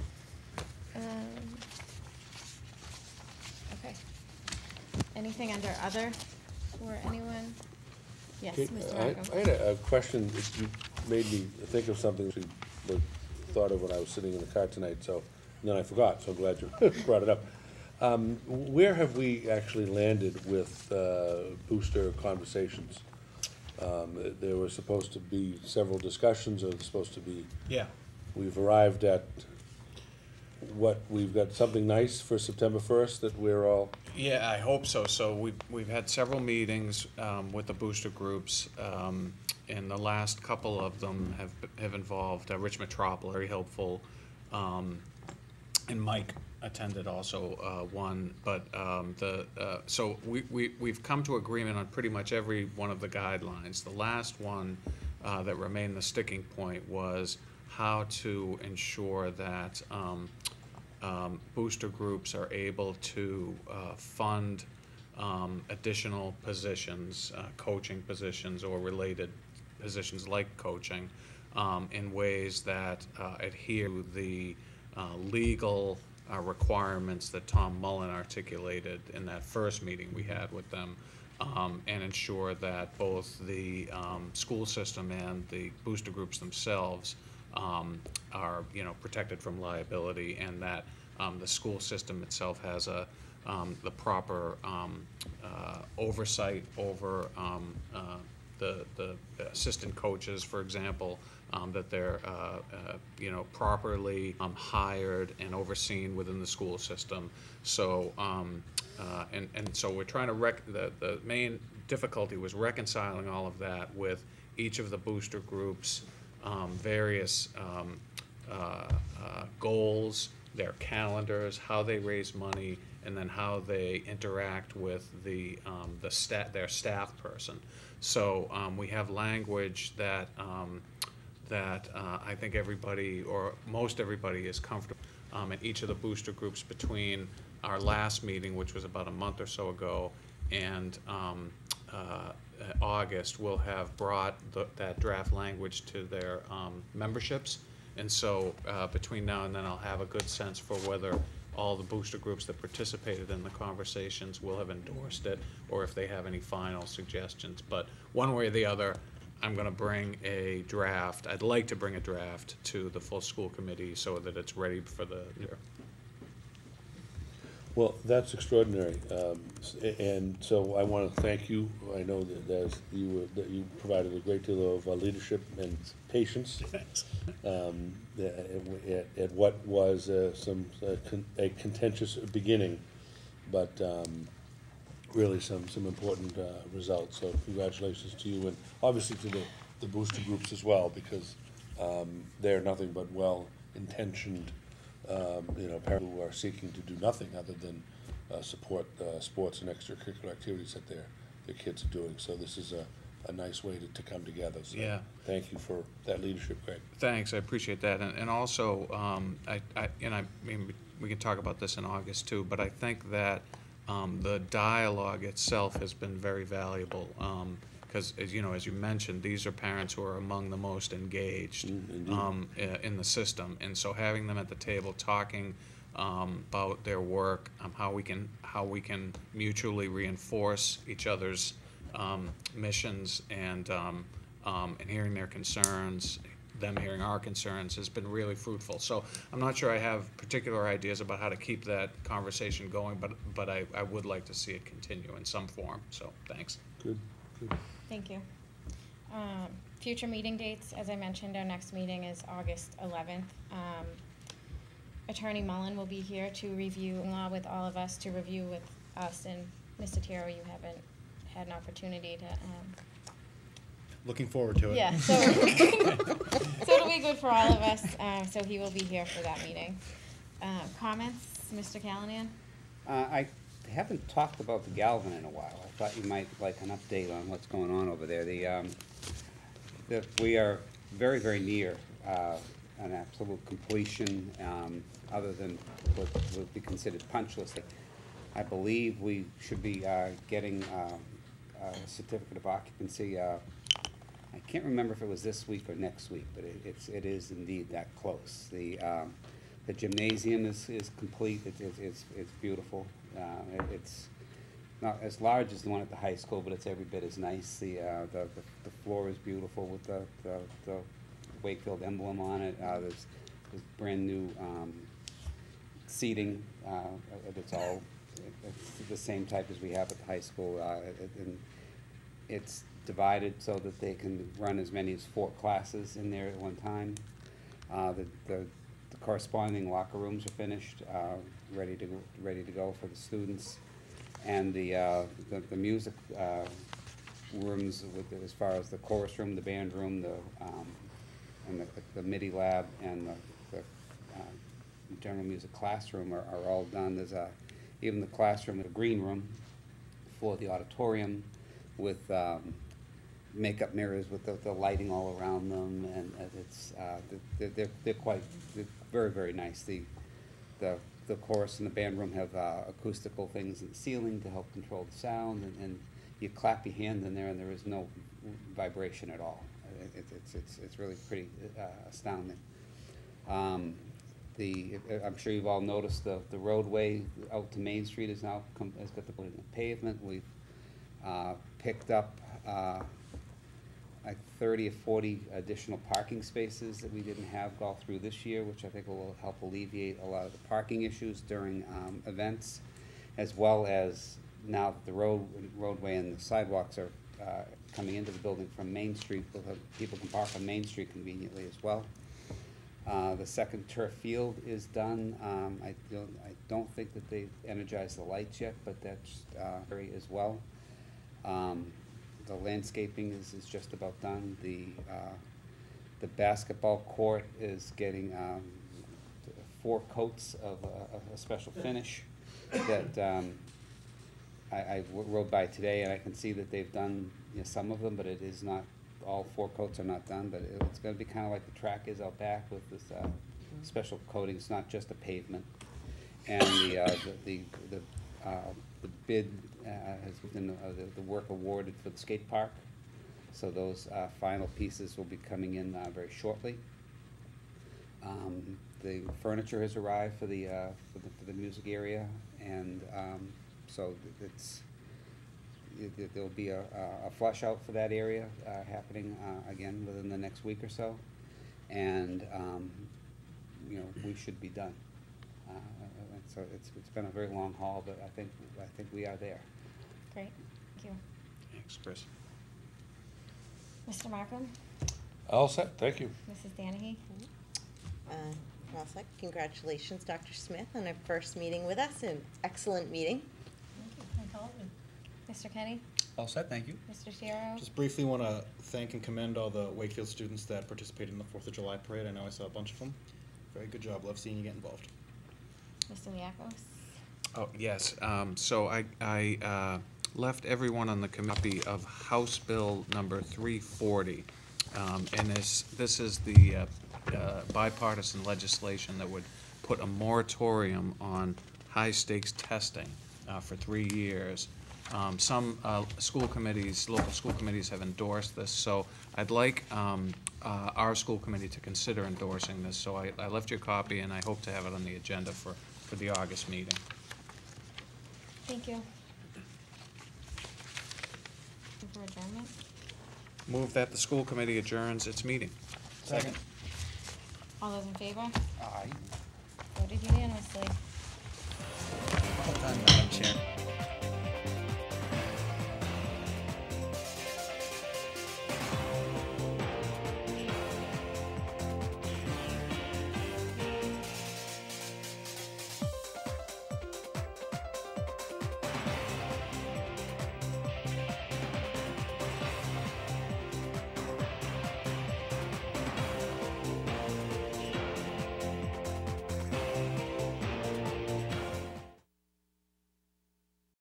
Okay. Anything under other for anyone? Yes, Okay, Mr. I Markham. had a question that you made me think of something I thought of when I was sitting in the car tonight, so, and then I forgot, so I'm glad you brought it up. Where have we actually landed with booster conversations? There were supposed to be several discussions, or supposed to be. Yeah. We've arrived at what, we've got something nice for September 1st that we're all. Yeah, I hope so. So we've had several meetings with the booster groups, and the last couple of them have involved Rich Metropolis, very helpful, and Mike attended also one, but so we've come to agreement on pretty much every one of the guidelines. The last one that remained the sticking point was how to ensure that booster groups are able to fund additional positions, coaching positions or related positions like coaching, in ways that adhere to the legal requirements that Tom Mullen articulated in that first meeting we had with them, and ensure that both the school system and the booster groups themselves are, protected from liability, and that the school system itself has the proper oversight over the assistant coaches, for example, that they're properly hired and overseen within the school system. So and so we're trying to the main difficulty was reconciling all of that with each of the booster groups' various goals, their calendars, how they raise money, and then how they interact with their staff person. So we have language that I think everybody, or most everybody, is comfortable in each of the booster groups between our last meeting, which was about a month or so ago, and August. We'll have brought that draft language to their memberships. And so between now and then, I'll have a good sense for whether all the booster groups that participated in the conversations will have endorsed it, or if they have any final suggestions. But one way or the other, I'm going to bring a draft. I'd like to bring a draft to the full school committee so that it's ready for the year. Well, that's extraordinary, and so I want to thank you. I know that you provided a great deal of leadership and patience at what was a contentious beginning, but really some important results. So congratulations to you, and obviously to the booster groups as well, because they're nothing but well-intentioned parents who are seeking to do nothing other than support sports and extracurricular activities that their kids are doing. So this is a nice way to come together. So yeah. Thank you for that leadership, Greg. Thanks, I appreciate that. And also, I mean, we can talk about this in August too, but I think that the dialogue itself has been very valuable. Because, as you mentioned, these are parents who are among the most engaged in the system, and so having them at the table talking about their work, how we can mutually reinforce each other's missions, and hearing their concerns, them hearing our concerns, has been really fruitful. So I'm not sure I have particular ideas about how to keep that conversation going, but I would like to see it continue in some form. So thanks. Good. Thank you. Future meeting dates, as I mentioned, our next meeting is August 11th. Attorney Mullen will be here to review law with all of us, to review with us, and Mr. Tiro, you haven't had an opportunity to. Looking forward to it. Yeah, so it'll be good for all of us. So he will be here for that meeting. Comments, Mr. Callahan? I haven't talked about the Galvin in a while. I thought you might like an update on what's going on over there. We are very, very near an absolute completion, other than what would be considered punch listing. I believe we should be getting a certificate of occupancy. I can't remember if it was this week or next week, but it is indeed that close. The gymnasium is complete. It's beautiful. It's not as large as the one at the high school, but it's every bit as nice. The floor is beautiful with the Wakefield emblem on it. There's brand new seating. It's the same type as we have at the high school. And it's divided so that they can run as many as 4 classes in there at one time. The corresponding locker rooms are finished, ready to go for the students, and the music rooms with, as far as the chorus room, the band room, and the MIDI lab, and the general music classroom are all done. There's even the classroom, the green room for the auditorium with makeup mirrors with the lighting all around them, and it's they're very, very nice. The chorus and the band room have acoustical things in the ceiling to help control the sound, and you clap your hand in there and there is no vibration at all. It's really pretty astounding. I'm sure you've all noticed the roadway out to Main Street has now has got the pavement. We've picked up like 30 or 40 additional parking spaces that we didn't have all through this year, which I think will help alleviate a lot of the parking issues during events, as well as now that the roadway and the sidewalks are coming into the building from Main Street, people can park on Main Street conveniently as well. The second turf field is done. I don't think that they've energized the lights yet, but that's very as well. The landscaping is just about done. The basketball court is getting 4 coats of a special finish that I rode by today, and I can see that they've done some of them, but it is not, all 4 coats are not done, but it's going to be kind of like the track is out back with this special coating. It's not just a pavement. And the bid has been the work awarded for the skate park. So those final pieces will be coming in very shortly. The furniture has arrived for the music area, and so there'll be a flush out for that area happening again within the next week or so, and we should be done. So it's been a very long haul, but I think we are there. Great, thank you. Thanks, Chris. Mr. Markham? All set, thank you. Mrs. Danahy? Well said. Congratulations, Dr. Smith, on our first meeting with us. An excellent meeting. Thank you. Mr. Kenny? All set, thank you. Mr. Shiro? Just briefly want to thank and commend all the Wakefield students that participated in the 4th of July parade. I know I saw a bunch of them. Very good job. Love seeing you get involved. Mr. Liakos? Oh, yes. So I left everyone on the copy of House Bill number 340. And this is the bipartisan legislation that would put a moratorium on high-stakes testing for 3 years. Some school committees, local school committees have endorsed this, so I'd like our school committee to consider endorsing this. So I left you a copy, and I hope to have it on the agenda for the August meeting. Thank you. For adjournment? Move that the school committee adjourns its meeting. Second. All those in favor? Aye. Voted unanimously. Well done, Madam Chair.